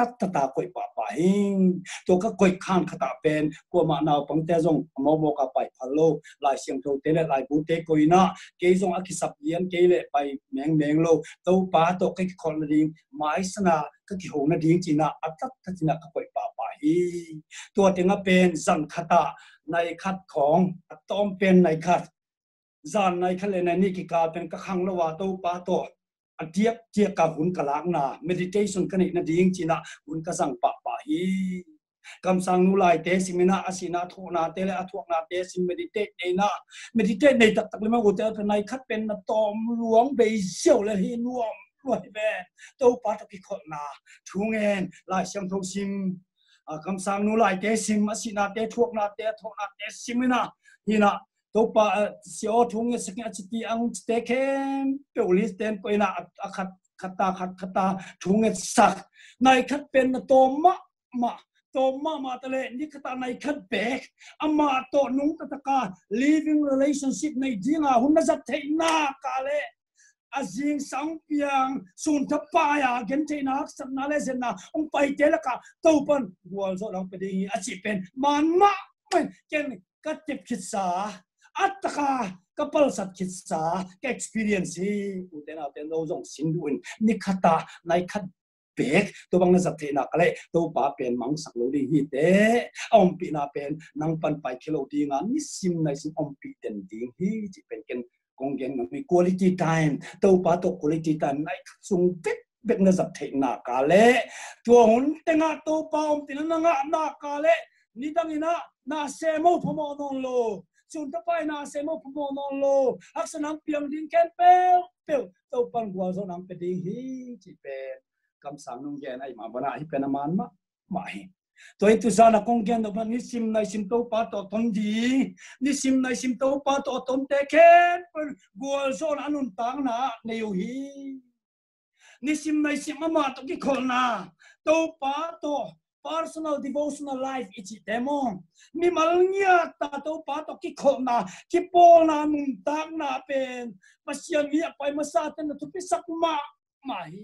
tắt ta quậy bà hình tôi các quậy khăn khát bên của mà nào bằng te rong mò cả bài phalo lại xiang thâu te lại bút te coi na cái rong aki sập yên cái lệ bài mèng lô tàu ba tôi cái con là đi mãi sana cái hồ na đi chỉ na tắt chỉ na các quậy bà hình tôi tiếng bên rằng khát này khátของต้มเป็นnày khát gian này khát lên nàyนี่กี่กาเป็นกระหังละว่าตปาโตอันเทียบเจียกับหุ่นกะลางนา meditation กันนี่นะดิ้งจีน่ะหุ่นกะสังปะปะฮีคำสั่งนู่ไลเตสิมินะอาศินาทุนาเตเลอทุกนาเตสิ meditate ในนะ meditate ในตักเลยมาอุตเตอร์ในคัดเป็นตอมหลวงเบยเซี่ยวเลยฮีน่วมด้วยแม่ตปาตกิคนนาทุงเงินลายเสียงทงซิมคำสั่งนู่ไลเตสิมอาศินาเตทุกนาเตทุกนาเตสิมินะฮีนะตัวป่าเสียวทุ่งเงี้ยสักอย่างจิตอังสเต็กเข็มเปรี้ยวลิสเตนไปน่ะขัดตาทุ่งเงี้ยสักในขัดเป็นตัวมาตะเลนี่ขัดตาในขัดเบกอามาตัวนุ่งตะตะกา living relationship ในดิ้งหุ่นน่าจะเทน่ากาเลอาจิงสังเปียงสุนทปายาเกนเทนักสักนาเลเซนนะองไปเจลกาตัวปันวัวโซลังไปดีอาจิเป็นมันมาไม่เกนกัดเจ็บขิดสาอัตตะกับเปิลสัตคิดสาแก experience อุตนาเตนโนจงสินดุนนิคตาในคัดเบกตัวบางนั้นสัตย์นักเลยตัวป้าเป็นมังสักโลดีฮิตเตอมปีนาเป็นนังปันไปคิโลดีงานนิสิมในสิอมปีเต็นดีฮิจิเป็นกันกงเกนมี quality time ตัวป้าตัว quality time ในสุงเบ็ดเบ็ดนั้นสัตย์นักเลยตัวหุ่นเตงาตัวป้าอมปีนั้นนักเลยนี่ดังนี้นะน่าเซโมพมอนนโลสุนทรภัยนาเซโมพมอนนโลอักษณะเปียงดินแกนเปลตัวปันหัวโซนังเป็นดีฮีจิเป็นคำสั่งนุ่งแกนไอมาบนาฮิเป็นอามันมะไม่ตัวอิตุสานะคงแกนตัวนิสิมในสิมโตปาตัวตนดีนิสิมในสิมโตปาตัวตนเตเคนเป็นหัวโซนอนุนตังนะในยูฮีนิสิมในสิมมาตัวกิคนนะตัวปาตัวpersonal devotional life ichi demo mi malnya ta to pa to ki khona ki pona nun tak na pen pasian mi pai masa ten tu pisak ma hi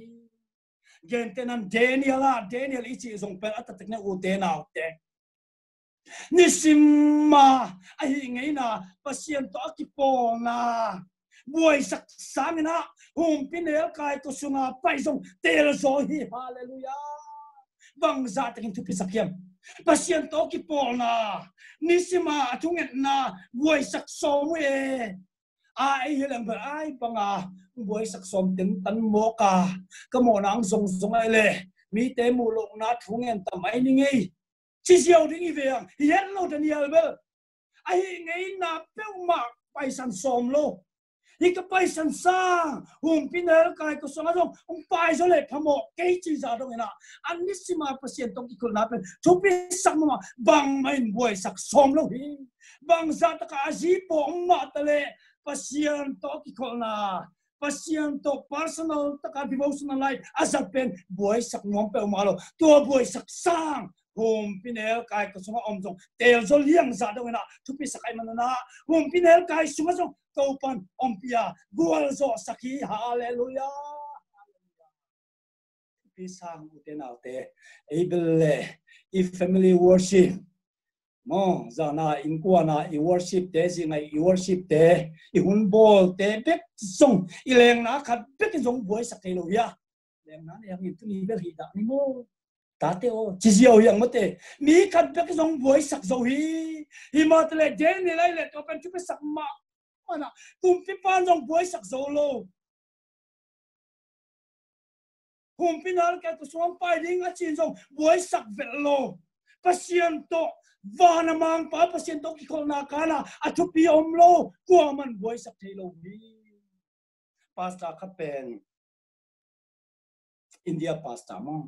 gen tenan Daniel ichi zong pen atatek na u te na te nisimma ai ngai na pasian to ki pona buai sak samina hum pinel kai to sunga pai zong tel zo hi hallelujah bang za takin tu pisakyam pasien to ki polna nisima atunget na buai sak som e ai helam ba ai panga buai sak som tin tan mo ka mo nang zong ai le mi te mu long na thungen tam ai ni ngi chi siao ding i veang yen lo daniel bel ai ngai na pe ma pai san som lo ikapay sansang pinel kay ko sa ngazong pai so le phamo kay chi za dong ina anisima pasien tong ikul napen chupi sak mo bang main boy sak som lo hi bang za ta ka aji po ma tale pasien to ikul na pasien to personal ta ka devotional life asapen boy sak mom pe malo to boy sak sang pinel kay ko sa omjong tel zo liang za dong ina chupi sakay manana pinel kay sumazong Topan ompia gualzo saki hallelujah pisang utenaute able if family worship mo zana inkuana I worship te singai I worship te I hunbol te bek song ileng na khat bek song boy sakelo ya leng na yang itu ni ber hi da ni mo tate o chizio yang mate mi khat bek song boy sak zo hi matle den ni lai le to kan chu sak ma mana kumpi panjang boy sak zolo kumpi nar ka to som pai ding a chin jong boy sak velo pasien to vana mang pa pasien to ki khol na kana athupi omlo ko man boy sak thelo bi pasta khapen India pasta mo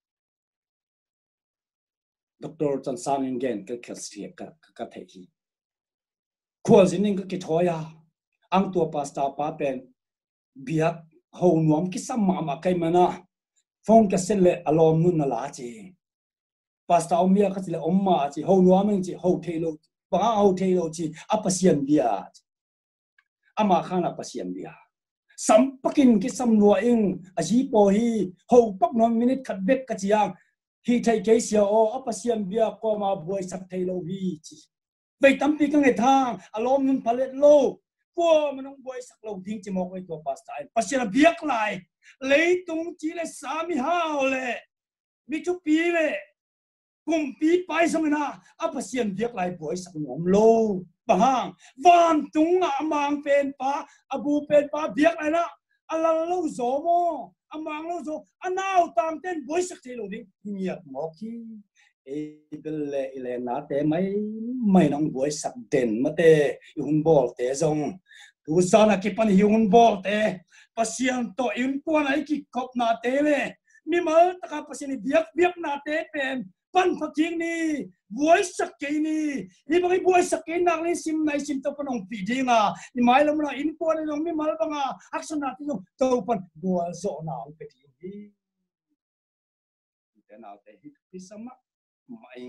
Dr. Chansan Ingen ka khasri ka thei Kual zining ki thoya ang tua pasta pa pen biak ho nuam ki samma ma kai mana phong ka sel le alom nun na la chi pasta omia ka sile omma chi ho nuam chi ho thelo ba ho thelo chi apasian dia ama khana pasien dia sam pakin ki sam nuwa ing aji po hi ho pak no minute khat bek ka chiang hi thai ke sia o apasiam bia ko ma buai sak thai lo hi chi vei tampi ka nge thang alom nun palet lo ko manong buai sak lo ding chi mo ko to pastai pasian biak lai leitung chi le sami hao le mi chu pi le kum pi pai song na apasian biak lai buai sak ngom lo bahang van tung amang pen pa abu pen pa biak lai na alal lo zo mo amang lo zo anau tam ten buai sak thai lo ding niat mo ki bele ile na te mai nong buai sak den ma te hun bol te zong tu sana ki pan hun bol te pasian to yun ko na ki kop na te le mi mal taka pasian biak na te pen pan phaking ni buai sak ke ni ni bang buai sak ke nak ni sim nai sim to panong pi dinga ni mai lam na in ko ni mi mal banga action na ti to pan bual zo na pe ti ni te na te hi pi sama mai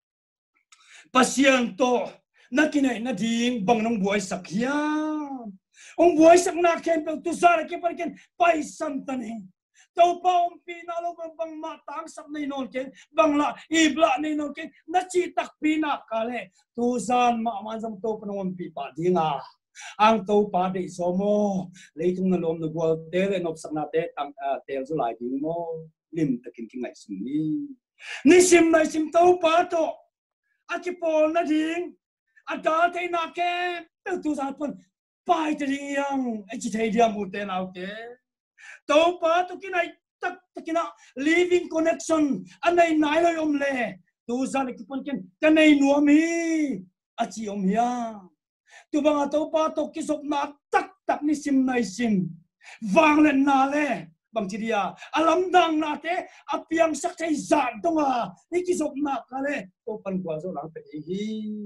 pasian to na kinai na ding bang nong buai sak ya ong buai sak na ken pe tu sa ke par ken pai san tan hi to pa om pi na lo bang ma tang sak nei non ken bang la ibla nei non ken na chi tak pi na ka le tu san ma man sam to panong pi pa dinga ang to pa de so mo leitung na lom na bual te le nop sak na te tang tel zo lai ding mo lim takin ki ngai sum ni sim nai sim to pa to aki pol na ding ada te na ke tu san pun pai te ding yang ai chi thei dia mu te nau te to pa to kinai tak takina living connection anai nai lo om le tu san ki pun ken kanai nu mi achi om ya tu bang to pa to ki sop na tak ni sim nai sim wang le na le bang chi dia alam dang na te apiang sak thai za donga ni ki sop na ka le to pan kwa zo lang pe hi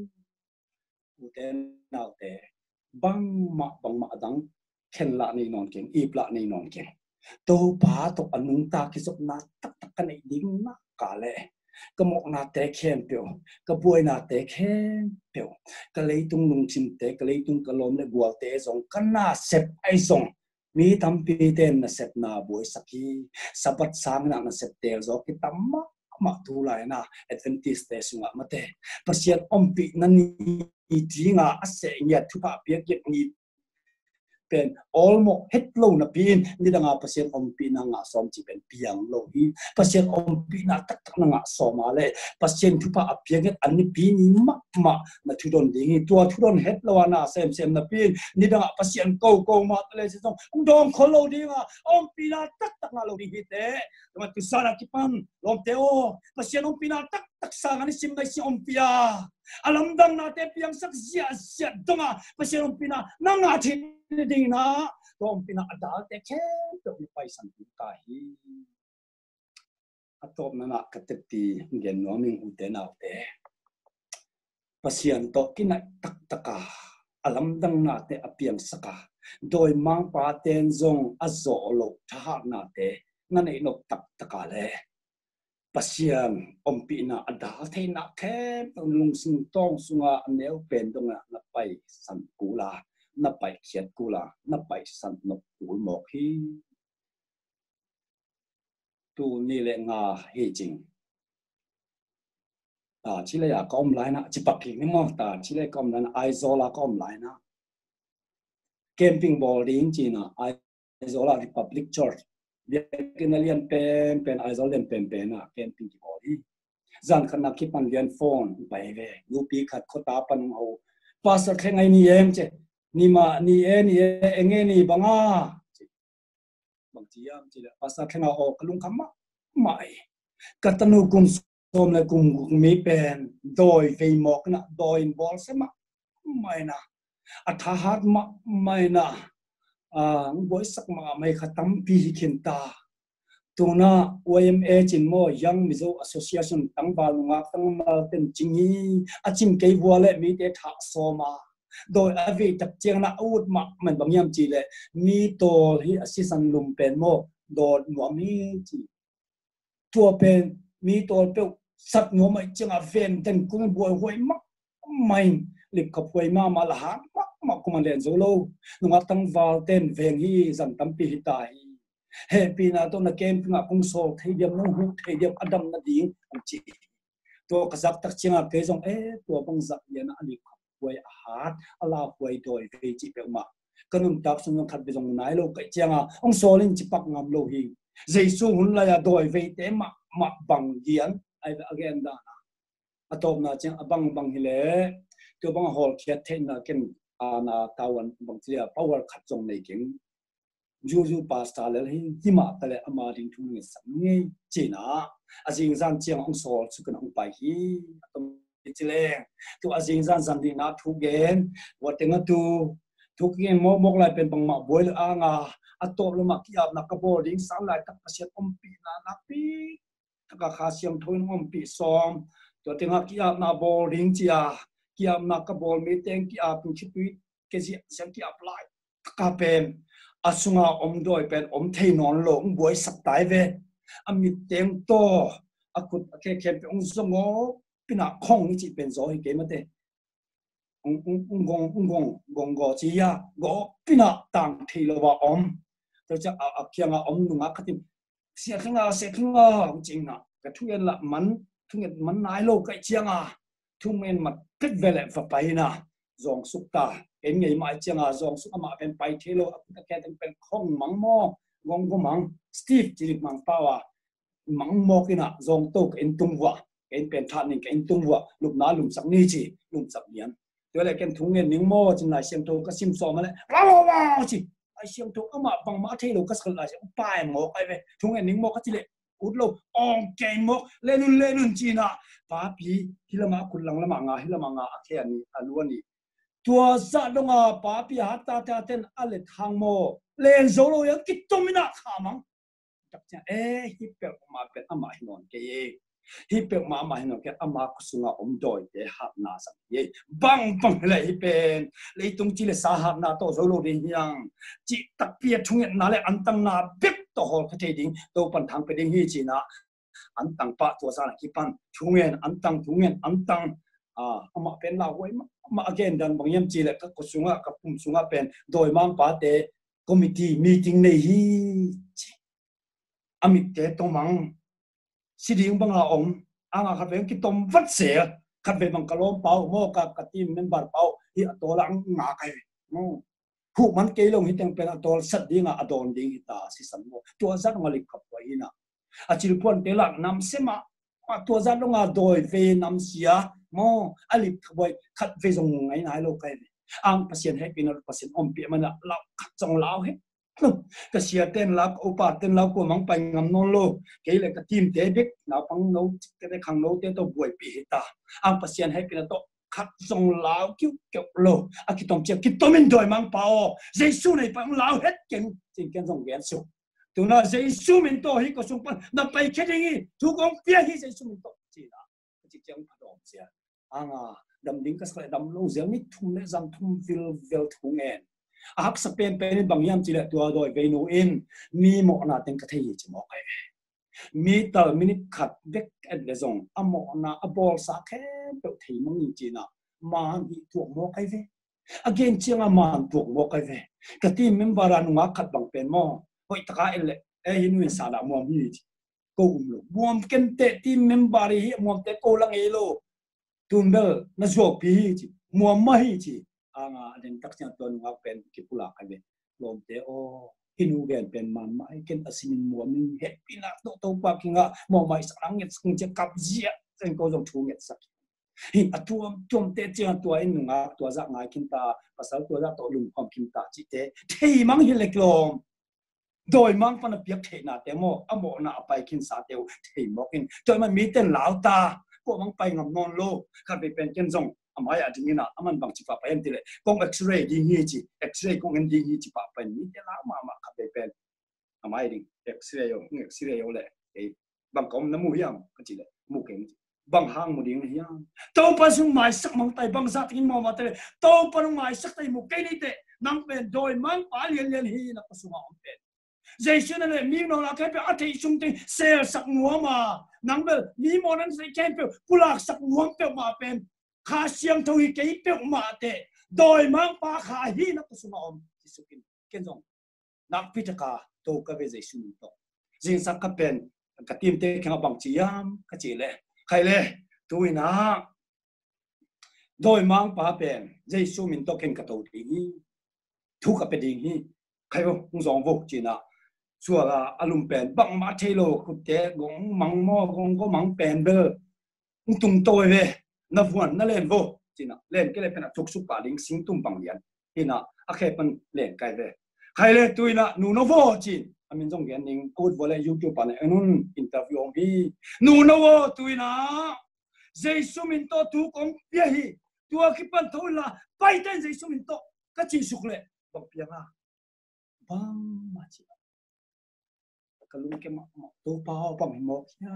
u te nau te bang ma dang khen la ni non ken ip la ni non ken to pa to anung ta ki sop na tak kan ai ding na ka le ka mok na te khen pyo ka buai na te khen pyo ka leitung lung chim te ka leitung ka lom le bual te zong kan na sep ai zong mi tam pi ten na sep na buai sakhi sabat sang na sep tel zo ki tam ma tu lai na advantage te sunga mate pasiat ompi na ni tinga ase nya thu pa piak yet ni pen almo het lo na pin ni danga pasien om pi na nga som chi pen piang lo hi pasien om pi na tak na nga som ale pasien thu pa apiang et ani pi ni ma na thu don ding tua thu don het lo na sem na pin ni danga pasien ko ma le se song dong kholo dinga om pi na tak na lo di te ma tu sara ki pan lom te o pasien om pi na tak sa ngani sim nai si om pia alam dang na te piang sak sia donga pasien om pi na nga thi ding na tom pina adal te ke to pai san ta hi atop na kateti ngen no ming u te na te pasian to kina taka alam dang na te apiang saka doi mang pa ten zong azo lo tha na te nganei no taka le pasian ompi na adal the na ke lung sing tong sunga aneu pen donga na pai san kula na pai khiat kula na pai san no kul mo khi tu ni le nga he jing ta chi le ya kom lai na chi pak ni mo ta chi le kom na aizola kom lai na camping boarding chi na aizola republic church Vietnamian pen aizola pen na camping boarding zan khana ki pan lian phone bai ve upi khat khota pan au pastor thengai ni em che ni ma ni e enge ni banga bang chiam chi la pasa khenga o kalung khamma mai katanu kum som la kum mi pen doi fe mok na doi bol sema mai na athahat mai na boi sak ma mai khatam pi khinta tuna OMA chin mo Young Mizo Association tangbal nga tangmal ten chingi achim kei wale mi te tha soma doi avi tak chiang na ut ma man bangyam chi le mi tol hi assistant lum pen mo dot no mi chi tua pen mi tol pe sat no mai changa ven ten kung boy hoi ma mai lik khop hoi ma la ha ma kuman len zo lo nga tangwal ten veng hi zan tampi hi tai happy na to na kem nga kung so thei diam no hu thei diam adam na ding ang chi to kazak tak chinga ke jong to bang zak yana ani khoi hat ala khoi doi ve chi pe ma kanum tak sung khat be jong nai lo kai chianga ong solin chi pak ngam lo hi jesu hun la ya doi ve te ma bang gian ai again da atop na chang abang bang hile to bang hol khia the na ken ana tawan bang chia power khat jong nei king juju pasta le hi ma tale ama ding thu nge sam nge china ajing zan chiang ong sol chu kan ong pai hi atom chile tu ajing zan ding na thu gen watenga tu ki mo mok lai pen pang ma boil anga atop lo ma ki ap na ka boarding sang lai tak pasiat om pi na pi ka kha siam thoin om pi som to tenga ki ap na boarding chia ki ap na ka bol mi teng ki ap chi pi ke si siam ki ap lai ka pen asunga doi pen thei non lo boi sak tai ve ami tem to akut ke pe zongo pina khong chi pen zo hi ke mate gong go chi ya go pina tang thei lo wa to cha akhyanga nunga khatim se khinga jingna ka thuyen la man nai lo kai chianga thumen mat ket vele fa paina zong sukta en ngai mai chianga zong suk ama pen pai thelo ka ke pen khong mang mo gong go mang steve chi mang pawa mang mo kina zong tok en tungwa en pen than ning en tungwa lup na lum sak ni chi lum sak nian to le ken thung en ning mo chin lai siam to ka sim so ma le wow chi ai siam to ama bang ma thelo ka sal la pai mo ai ve thung en ning mo ka chi le ut lo ong ke mo lenun chi na pa pi hilama kulang lama nga hilama nga akhe ani aluani tua za donga pa pi hata ta ten ale thang mo len zolo ya kitomina khamang tak cha hi pe ma pe ama hinon ke hi pe ma hinon ke ama kusunga doi te hat na sang ye bang le hi pen le tung chi le sa hat na to zolo de hyang chi tak pi thung na le antang na bek to hol kha ding to pan thang pe ding hi chi na antang pa tua sa ki pan thungen antang ama pen la hoi ma again dan bang yam chi le ka kusunga ka pum sunga pen doi mang pa te committee meeting nei hi amit te to mang siding bang a anga kha ven ki tom vat se khat ve bang kalom pau mo ka team member pau hi atola nga kai no hu man ke long hi teng pen atol sat dinga adon ding ta si sam mo to zat ngalik khap wa ina achil pon te la nam sema to zat longa doi ve nam sia mo alip khoi khat ve zong ngai nai lo kai ang pasien he pinal pasien pi mana la chong lao he ka sia ten lak opa ten lak ko mang pai ngam non lo ke le ka team te bek na pang no te khang no te to buai pi ta ang pasien he pin to khat song lao kyu kyo lo akitom che kitomin doi mang pao jesu nei pang lao het ken jing ken song gen su tu na jesu min to hi ko sung pan na pai ke ding tu kong pia hi jesu min to chi na chi chang pa dom sia anga dam ding ka sa dam lo zel ni thum le zam thum vil thung en ak sa pen bang yam chi le tua doi ve no in mi mo na ten ka thei chi mo kai mi tal minute khat bek at le zong amo na abol sa khe pe thei mong ni chi na ma hi tu mo kai ve again chiang a man tu mo kai ve ka ti member an nga khat bang pen mo hoi taka ele hin win sa la mo mi ko lo mo ken te ti member hi mo te ko lang e lo tumbel na zo pi chi mo ma hi chi anga den tak chang ton nga pen ki pula ka ve lom te o hinu gen pen man mai ken asin mo min happy na to pa kinga mo mai sang nget sung che kap zia sen ko jong thu nget sak hi atuam tom te chang to in nga to za ngai kin ta pasal to za to lum khom kin ta chi te thei mang hi lek lom doi mang pan piak thei na te mo amo na pai kin sa te thei mo kin to man mi ten lao ta ko mang pai ngam non lo ka be pen ken jong amai a ding na aman bang chi pa pa em tile kong x-ray ding hi chi x-ray kong en ding hi chi pa pa ni te la ma ka be pen amai ding x-ray yo le e bang kom na mu hiam ka chi le mu ken bang hang mu ding hiam to pa sung mai sak mang tai bang zat in mo ma te to pa nung mai sak tai mu ke ni te nang pen doi mang pa lian hi na pa sung on pen jesu na le mi no la ka pe a thei sung te sel sak nuam ma nang bel mi mo nan se ken pe pulak sak nuam pe ma pen kha siang thui ke pe ma te doi mang pa kha hi na ku suma om chi sukin ken jong nak pitaka to ka ve Jesu min to jing sak ka pen ka tim te kha bang chiam ka chi le khai le tuina doi mang pa pen Jesu min to ken ka to ti thu ka pe ding hi khai wo ung zong wo chi na chua la alum pen bang ma thelo ku te gong mang mo gong ko mang pen de ung tung toi ve na vuan na len wo chi na len ke le pen thuk su pa ding sing tum bang lian ina a khe pan len kai ve khai le tuina nu no wo chi amin jong gen ning code vole YouTube pa ne anun interview ong hi nu no wo tuina Jesu min to tu kong pia hi tua ki pan thoi la pai ten Jesu min to ka chi suk le bang pia nga bang ma chi ka lu ke ma to pa bang mo ya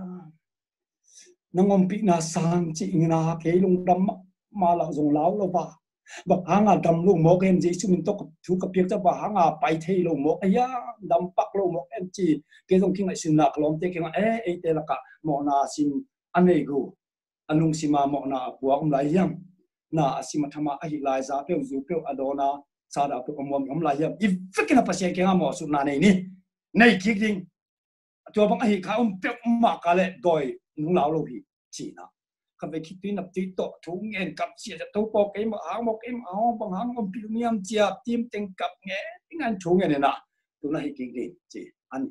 nangom pi na sang chi na ke lung dam ma la zong lao lo ba bang hanga dam lu mo ken Jesu min to thu ka pia cha ba hanga pai thei lo mo ya dam pak lo mo en chi ke jong king lai sin na klom te ke e te la ka mo na sim anei go anung sima mo na puak lai yam na asima thama ahi lai za pe zu pe adona sa da pe om lai yam if fikina pa se ke mo su na nei ni nei ki ding to bang ahi kha pe ma ka le doi nung lao lo hi chi na ka ve ki tin ap ti to thu ngen kap sia ja to po ke ma ang mo ke ma bang hang om pi niam chia tim teng kap nge ngan thu nge ne na tu na hi ki ding chi ani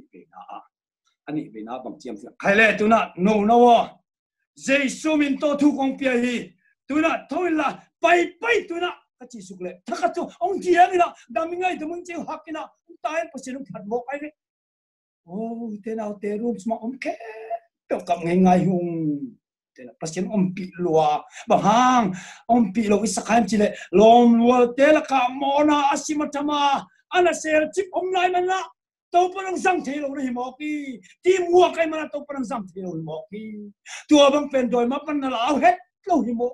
ve na bang chiam sia khai le tu na no Jesu min to thu kong pia hi tu na thoi la pai tu na ka chi suk le thaka tu ong dia ni na damingai tu mung chiu hak na tai pa sin phat mo ai le oh te na te room sma om ke to kam ngai hung te na pa sin om pi lua ba hang om pi lo isa khaim chi le lom lua te la ka mo na asima tama ana ser chip om lai man na to parang sang thelo na himoki tim wa kai mana to parang sang thelo himoki tua bang pen doi ma pan na lao het lo himo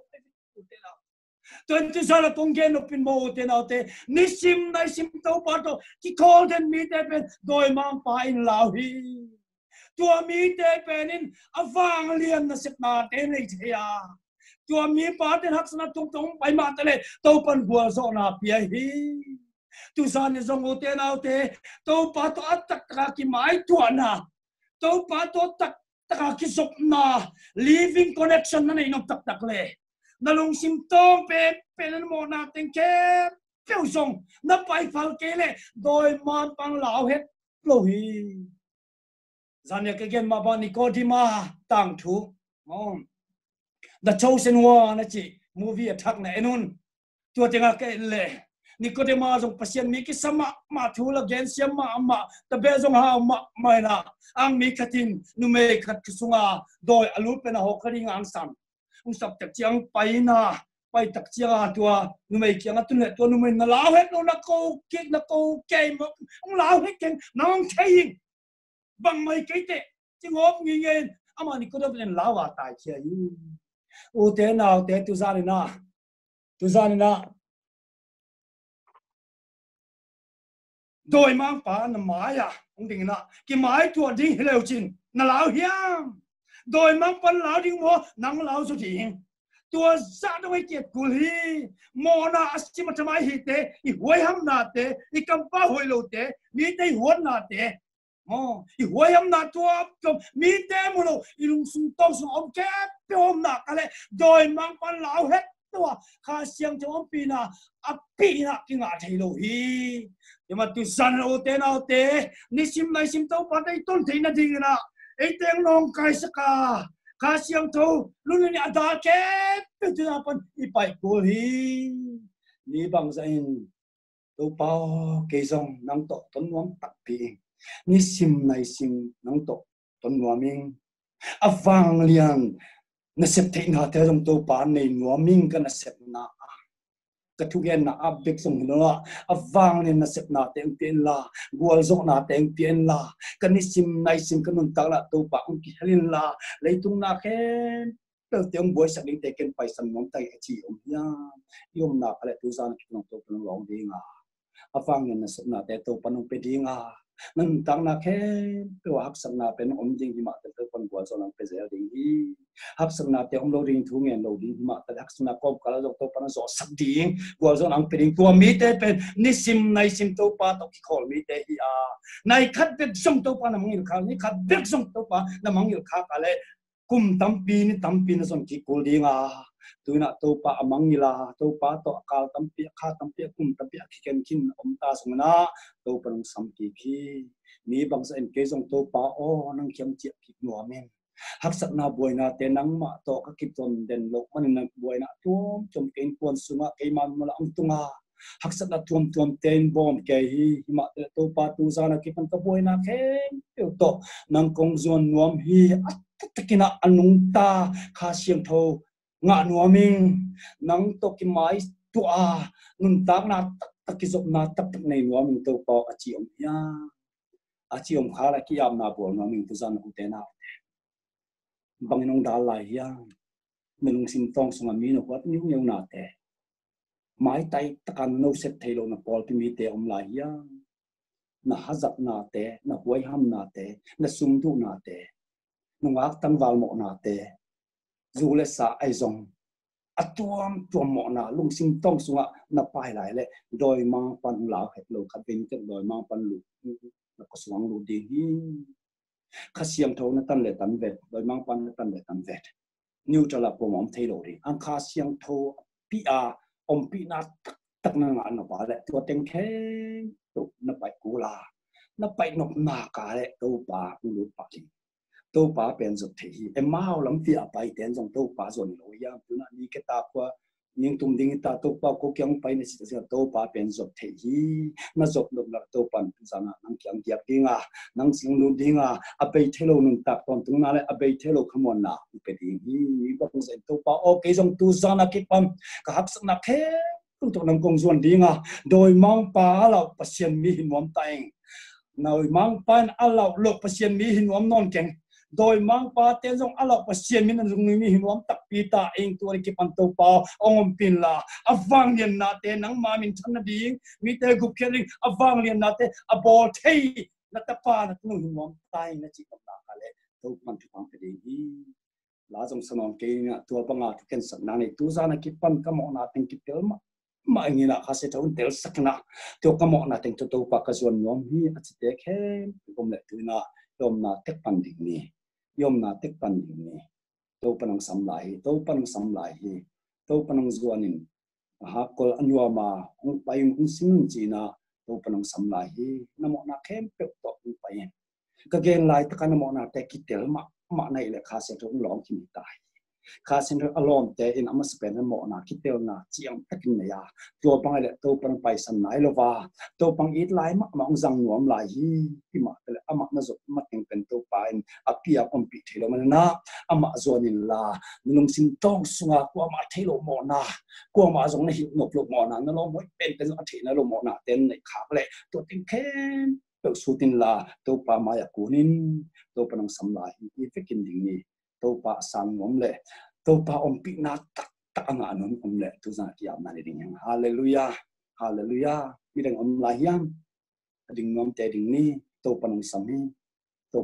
to en sala tonggen no pin mo te na te nisim nai sim to pa to ki call den mi te pen doi mang pa in lao hi tua mi te pen in avang lian na sek na te nei thea tua mi pa te hak sana tong pai ma te le to pan bua zo na pia hi tu san zong o te na te to pa to atak ka ki mai tuana to pa to tak ka ki sok na living connection na nei no tak le na long sim tong pe na mo na teng ke peu song na pai phal ke le doi man pang lao het lo hi zania ke gen ma ba ni ko di ma tang thu the chosen one na chi movie attack na enun tu tenga ke le Nicodemus ang pasien mi ki sama ma thula gen siam ma ta be jong ha ma na ang mi khatin nu me khat kusunga doi alu pe na ho khari ang sam ung sap tak chiang pai na pai tak chiang a tua nu me kiang atun le to nu me na lao het no na ko kik na ko ke mo ung lao het ken nang thei bang mai ke te ching hop ngi ngen ama Nicodemus len lao wa tai chia yu o te nào te tu za ni na doi mang pa na maya ong ding na ki mai tu ding hello chin na lao hiam doi mang pan lao ding mo nang lao su ding tua sa doi kiet kul hi mo na asima thamai hi te I hoi ham na te I kam pa hoi lo te mi te huan na te mo I hoi ham na tua kom mi te mo lo I lung sung tong sung om ke pe om na kale doi mang pan lao het tua kha siang cho om pi na api na ki nga thei lo hi mà tu san ô te ni sim mai sim to pa dai ton thei na ding na e teng nong kai saka ka siam to lu ni ada ke pe tu na pan I pai ko hi ni bang sa in to pa ke song nang to ton nuam tak pi ni sim nai sim nang to ton nuaming avang lian na sep thei na te jong to pa nei nuaming ka na sep na katugen na abek song no avang ni na sep na teng tien la gual zok na teng tien la kanisim nai sim kanun tak la to pa ong ki halin la leitung na ken tel tiang boy sak ding teken pai san mong tai chi om ya yom na kale tu san ki nong to panong long ding a avang ni na sep na te to panong pe ding a nên tăng na khe cái hấp sinh na bên ông dinh thì mà tới con của số năng bây giờ đi hấp sinh na tới ông lâu đi thu ngàn lâu đi mà tới hấp sinh na có cả là tôi pan số sắp đi của số năng bên của mi tới bên nisim này sim tôi pa tôi khol mi tới hi này khát biết sông tôi pa nằm ngil khá này khát biết sông tôi pa nằm ngil khá cả lệ kum tam pin son ki kul đi nga tu na tôi pa amang nila tôi pa tôi akal tam pi kum tam pi khiken kin ta sung na tôi pan sam ki ni bang sa en ke jong to pa o nang khiam chi ki no men hak sak na boy na te nang ma to ka ki ton den lok man na boy na tuom chom ken pon sunga ke man mala ang tunga hak sak na tuom ten bom ke hi ma to pa tu za na ki pan ka boy na khen to nang kong zon nuam hi takina anung ta kha siang tho nga nuaming nang to ki mai tu a nun tak na taki zop na tak nei nuaming to pa achi om ya achi om khala ki am na bo nuaming tu zan ute na bang nong dal lai ya nung sim tong sunga mi no kwat nyu nyu na te mai tai takan no set thailo na pol pi mi te om lai ya na hazak na te na huai ham na te na sum tu na te nung ak tang wal mo na te zu le sa ai zong atuam mo na lung sim tong sunga na pai lai le doi ma pan lao het lo kha bin ke doi ma pan lu na ko suang lu di hi kha siam tho na tan le tan vet doi ma pan na tan le tan vet new tra la po mom thei lo ri ang kha siam tho pi a om pi na tak na nga na ba le to teng khe to na pai ku la na pai nok na ka le to pa lu pa tôi pa bên dục thì em mau lắm việc bài tiền trong tôi pa rồi rồi ya tôi nói đi cái ta qua nhưng tung đinh ta tôi pa cố gắng bài này chỉ là tôi pa bên dục thì nó dục được là tôi pan rằng là năng kiang kiệt đi ngà năng sinh luôn đi ngà à bây thế lâu nung tạc còn tung nào lại à bây thế lâu không muốn nào bây đi bắt đầu dậy tôi pa ok trong tôi rằng là cái pan cả hấp dẫn là thế tôi năng công duy đi ngà đôi mang pa là pasien mi hình mắm tay nơi mang pan alo lộc pasien mi hình mắm non keng đôi mang pa tên trong alok pasien min dùng mi hinom tak pita eng tu ki pan to pa ongom pin la avang lian na te nang ma min than na ding mi te gup kheling avang lian na te abol thei na ta pa na tu hinom tai na chi ka ta ka le to pan tu pang te hi la jong sanom ke na tu pa nga tu ken sak na ni tu za na ki pan ka mo na ten ki tel ma ngi na kha se thon tel sak na to ka mo na ten to pa ka zon nom hi a chi te khe kom le tu na dom na tek pan ding ni yom na tek pan ni to panang sam lai hi to panang zuanin ha kol anwa ma ong pai ong sim chi na to panang sam lai hi namo na khem pe to ong pai ka gen lai ta kan mo na te kitel ma nai le kha se thong long ki tai kha sen alom te in ama spen mo na kitel na chiang takin na ya to pang le to pang pai san nai lo wa to pang it lai ma ong jang nuam lai hi ki ma le ama na zo ma teng pen to pa in apia om pi thelo man na ama zonin la nung sim tong sunga ko ma thelo mo na ko ma zong na hi nok lo mo na na lo mo pen pen a thi na lo mo na ten nei kha le to ting khen to su tin la to pa ma ya kunin to panang sam lai hi fekin ding ni to pa sang ngom le to pa om pi na tak anga non om le tu za ki am na le ding hallelujah mi dang om la hiam ding nom te ding ni to panang sam hi to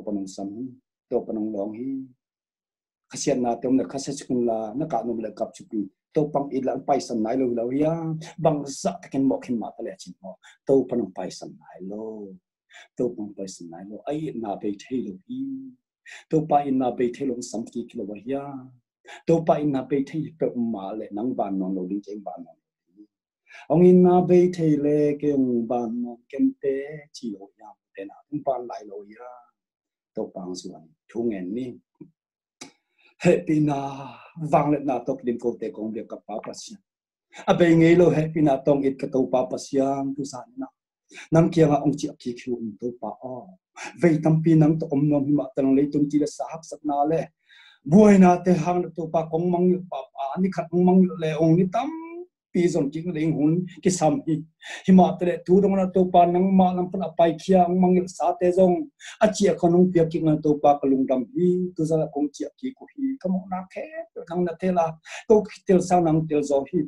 panang long hi khasian na tem na khasa chukun la na ka nom le kap chupi to pang i lang pai san nai lo ya bang sa takin mo khin ma ta le chin mo to panang pai san nai lo ai na be thei lo hi to pa in na be thei long sam ki kilo wa ya to pa in na be thei pe ma le nang ban non lo ding cheng ban non ong in na be thei le ke ong ban non ken te chi lo ya te na tung ban lai lo ya to pang suan thu ngen ni happy na wang le na to dim ko te kong de ka pa pa sia a be ngei lo happy na tong it ka to pa pa sia tu sa na nam kia nga ong chi ki khu to pa o vei tampi nang to om nom ma tang le tum chi la sahab sak na le buai na te hang to pa kong mang pa ani khat mang le ong ni tam pi zon ki ring hun ki sam hi ma te tu dong na to pa nang ma lam pa pai khia mang sa te zong a chi khonong pia ki na to pa kalung dam hi tu za kong chi ki ku hi ka mo na khe nang na te la to tel sa nang tel zo hi te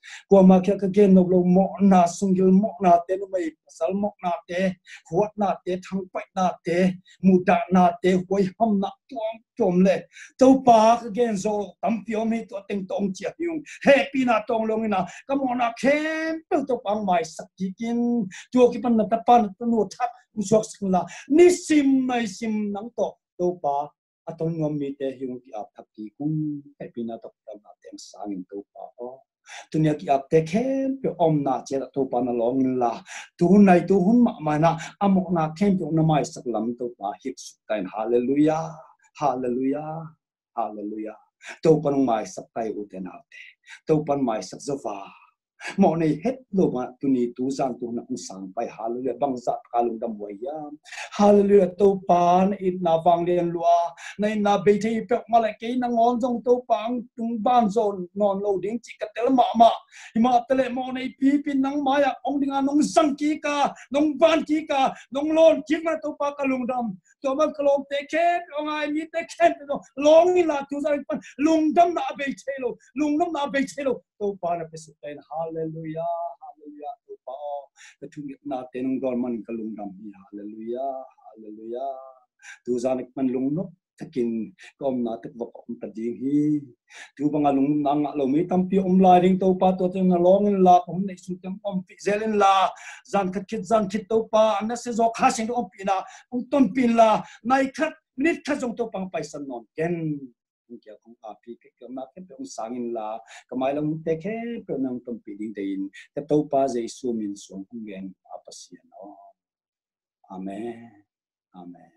qua mà kia cái gen nộp lồng mọ na sung gil mọ na te nó mày sal mọ na te huat na te thang pai na te muda na te huay ham na tuam chom le tàu pa cái gen zo tam piao mi to teng tong chia yung happy na tong long na come on na kem tàu pang mai sak kin chua ki pan na ta pan ta nu thap suak sak la ni sim mai sim nang to tàu pa atong ngom mi te yung ki ap thap ki kum happy na to tam na teng sang in tàu pa o tunia ki ap te khem pe om na che to pa na long la tu nai tu hun ma na amok na khem pe na mai sak lam to pa hit tain hallelujah hallelujah hallelujah to pan mai sak tai u te na te to pan mai sak zova mo nei het lo ma tu ni tu sang tu na sang pai hallelujah bang za ka lung dam wa ya hallelujah to pan it na wang len lua nei na be thi pe ma la ke na ngon jong to pang tung ban zon non lo ding chi ka tel ma tele mo nei pi pin nang ma ya ong ding anong sang ki ka nong ban ki ka nong lon ki ma to pa ka lung dam to ma ka lom te ke ong ai mi te ke no long ni la tu sa pan lung dam na be chelo lung dam na be chelo to pa na pe su ten hallelujah hallelujah to pa ka tu ni na te nong dol man ka lung dam ni hallelujah hallelujah tu za nik man lung no takin kom na tek vok om ta ding hi tu banga lung na nga lo mi tam pi om la ring to pa to te na long in la om nei su tem om pi zelin la zan khat to pa an se zo kha sing om pi na om ton pin la nai khat nit kha jong to pang pai san non ken kia không pi cái mà cái ông sáng in là cái mai lòng te ke pe nang tom pi ding tein cái to pa Jesu min song hung gen apasian no amen amen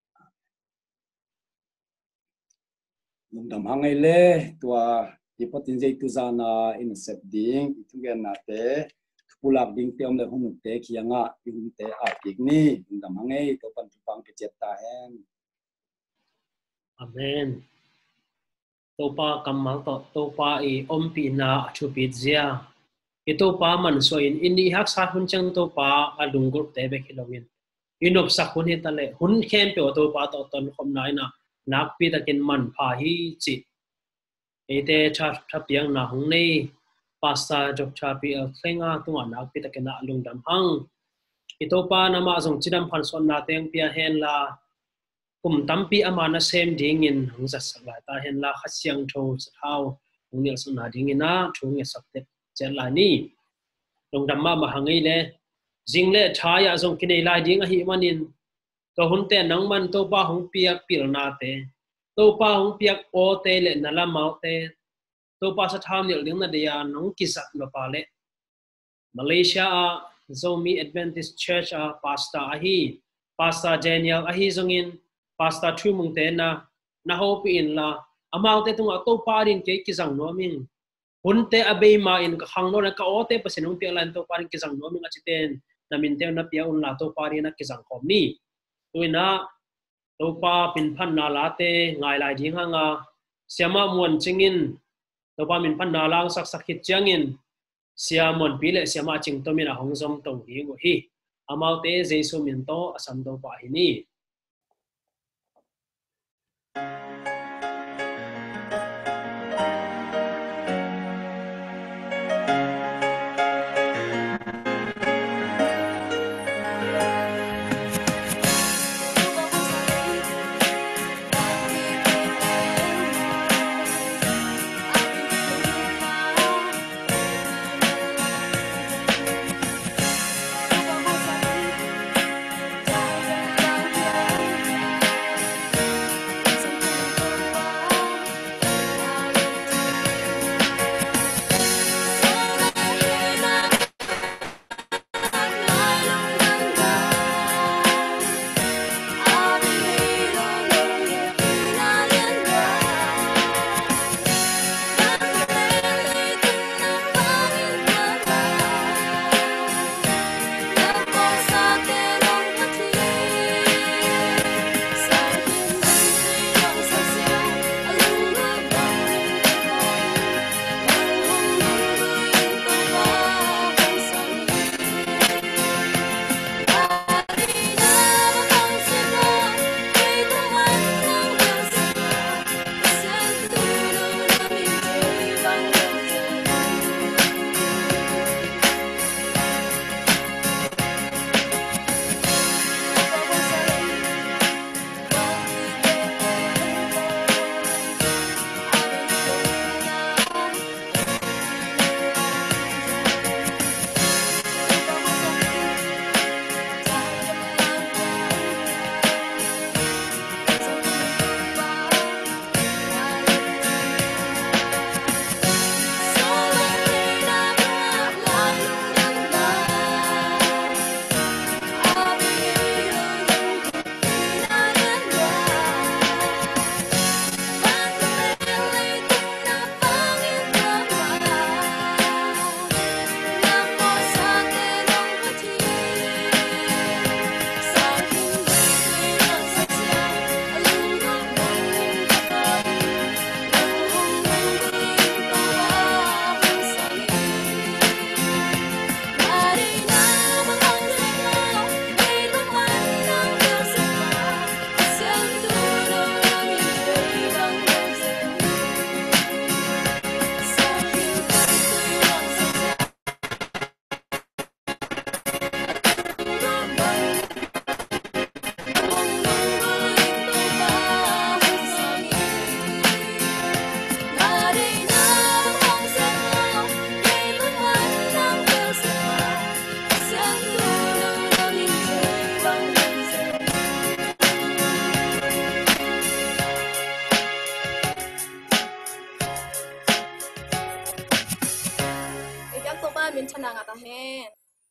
lung dam hangai le tua ipotin jei tu zana in sep ding tu gen na te pulak ding te om le hung te khianga in te a pik ni lung dam hangai to pan tu pang ke chet ta hen amen to pa kamal to pa e om pi na chu pi zia e to pa man so in di hak sa hun chang to pa alung group te be khilongin inop sak hun he tale hun khem pe to pa to ton khom nai na nak pi takin man pha hi chi e te cha piang na hung nei pasta jok cha pi thenga tu nak pi takin na lung dam hang e to pa na ma jong chidam phan son na teng pia hen la kum tampi amana sem ding in hung sa sala ta hen la khasyang tho how hung nel sna ding ina thung e sakte chen la ni long dam ma hangai le jing le thaya jong kinai lai ding a hi manin to hun te nang man to pa hung piak pil na te to pa hung piak o te le na la mau te to pa sa tham nil ding na de ya nong kisat no pa le Malaysia Zomi Adventist Church pastor ahi pastor Daniel ahi zongin pastor thu mung te na ho pi in la amau te tung to pa rin ke ki jang no ming hun te abe ma in ka hang no na ka o te pasenung pi lan to pa rin ki jang no ming achiten na min te na pia un la to pa rin na ki jang khom ni tuina to pa pin phan na la te ngai lai ding hanga siama muan chingin to pa min phan na lang sak sak hit changin siamon pi le siama ching to min a hong zom tong hi go hi amau te jesu min to asam to pa hi ni Hãy subscribe cho kênh Ghiền Mì Gõ để không bỏ lỡ chana ngata hen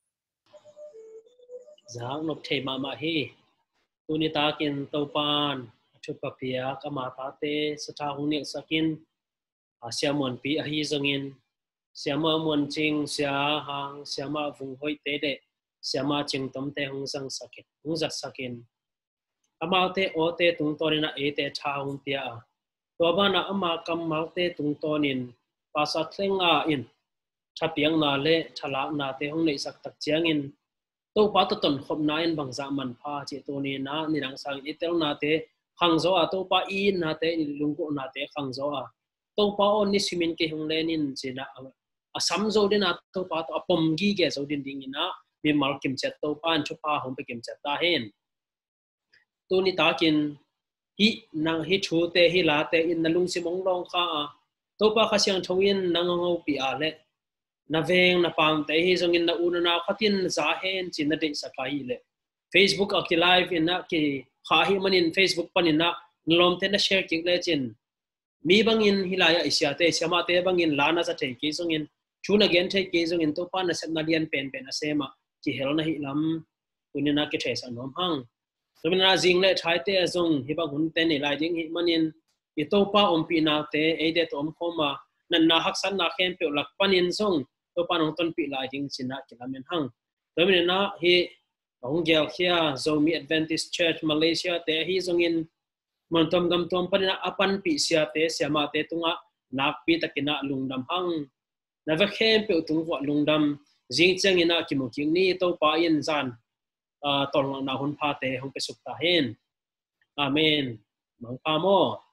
giang nộp thề mà hi tu ni ta kin tàu pan chụp papia kamata te sa hung niệm sakin sia mon pi hi zongin siama mon ching sia hang siama vung hoi te de siama ching tom te hung sang sakin hung zat sakin ama te o te tung to na e te tha hung pia to ba na ama kam mal te tung to nin pasa thenga in thapiang na le thala na te hung nei sak tak chiang in to pa to ton khop na in bang za man pha che to ni na ni rang sang itel na te khang zo a to pa in na te lung ko na te khang zo a to pa on ni simin ke hung lenin china asam zo din a to pa to apom gi ge zo din ding ina mi mal kim chat to pan chu pa hom pe kim chat ta hen to ni ta kin hi nang hi chu te hi la te in na lung simong long kha a to pa kha siang thongin nang ngau pi a le na veng na pang te hi zong in na una na khatin za hen chin na de sakai le Facebook a ki live in na ki kha hi manin Facebook panin na lom te na share ki le chin mi bangin hilaya isya te syama te bangin lana sa te ki zong in chuna gen te ki zong in to pa na set na lian pen pen asema ki hel na hi lam unina ki thesa nom hang tomina jing le thai te zong hi ba hun te ni lai ding hi manin i to pa om pi na te e de tom khoma nan na hak san na khem pe lak panin zong to pa nong ton pi lai ding china ki lamen hang tomina na hi ong gel khia zomi Adventist Church Malaysia te hi zong in man tom gam tom panina apan pi sia te siama te tunga nak pi takina lungdam hang na va khem pe tung wa lungdam jing chang ina ki mo king ni to pa in zan tol na hun pha te hong pe suk ta hen amen mang pa mo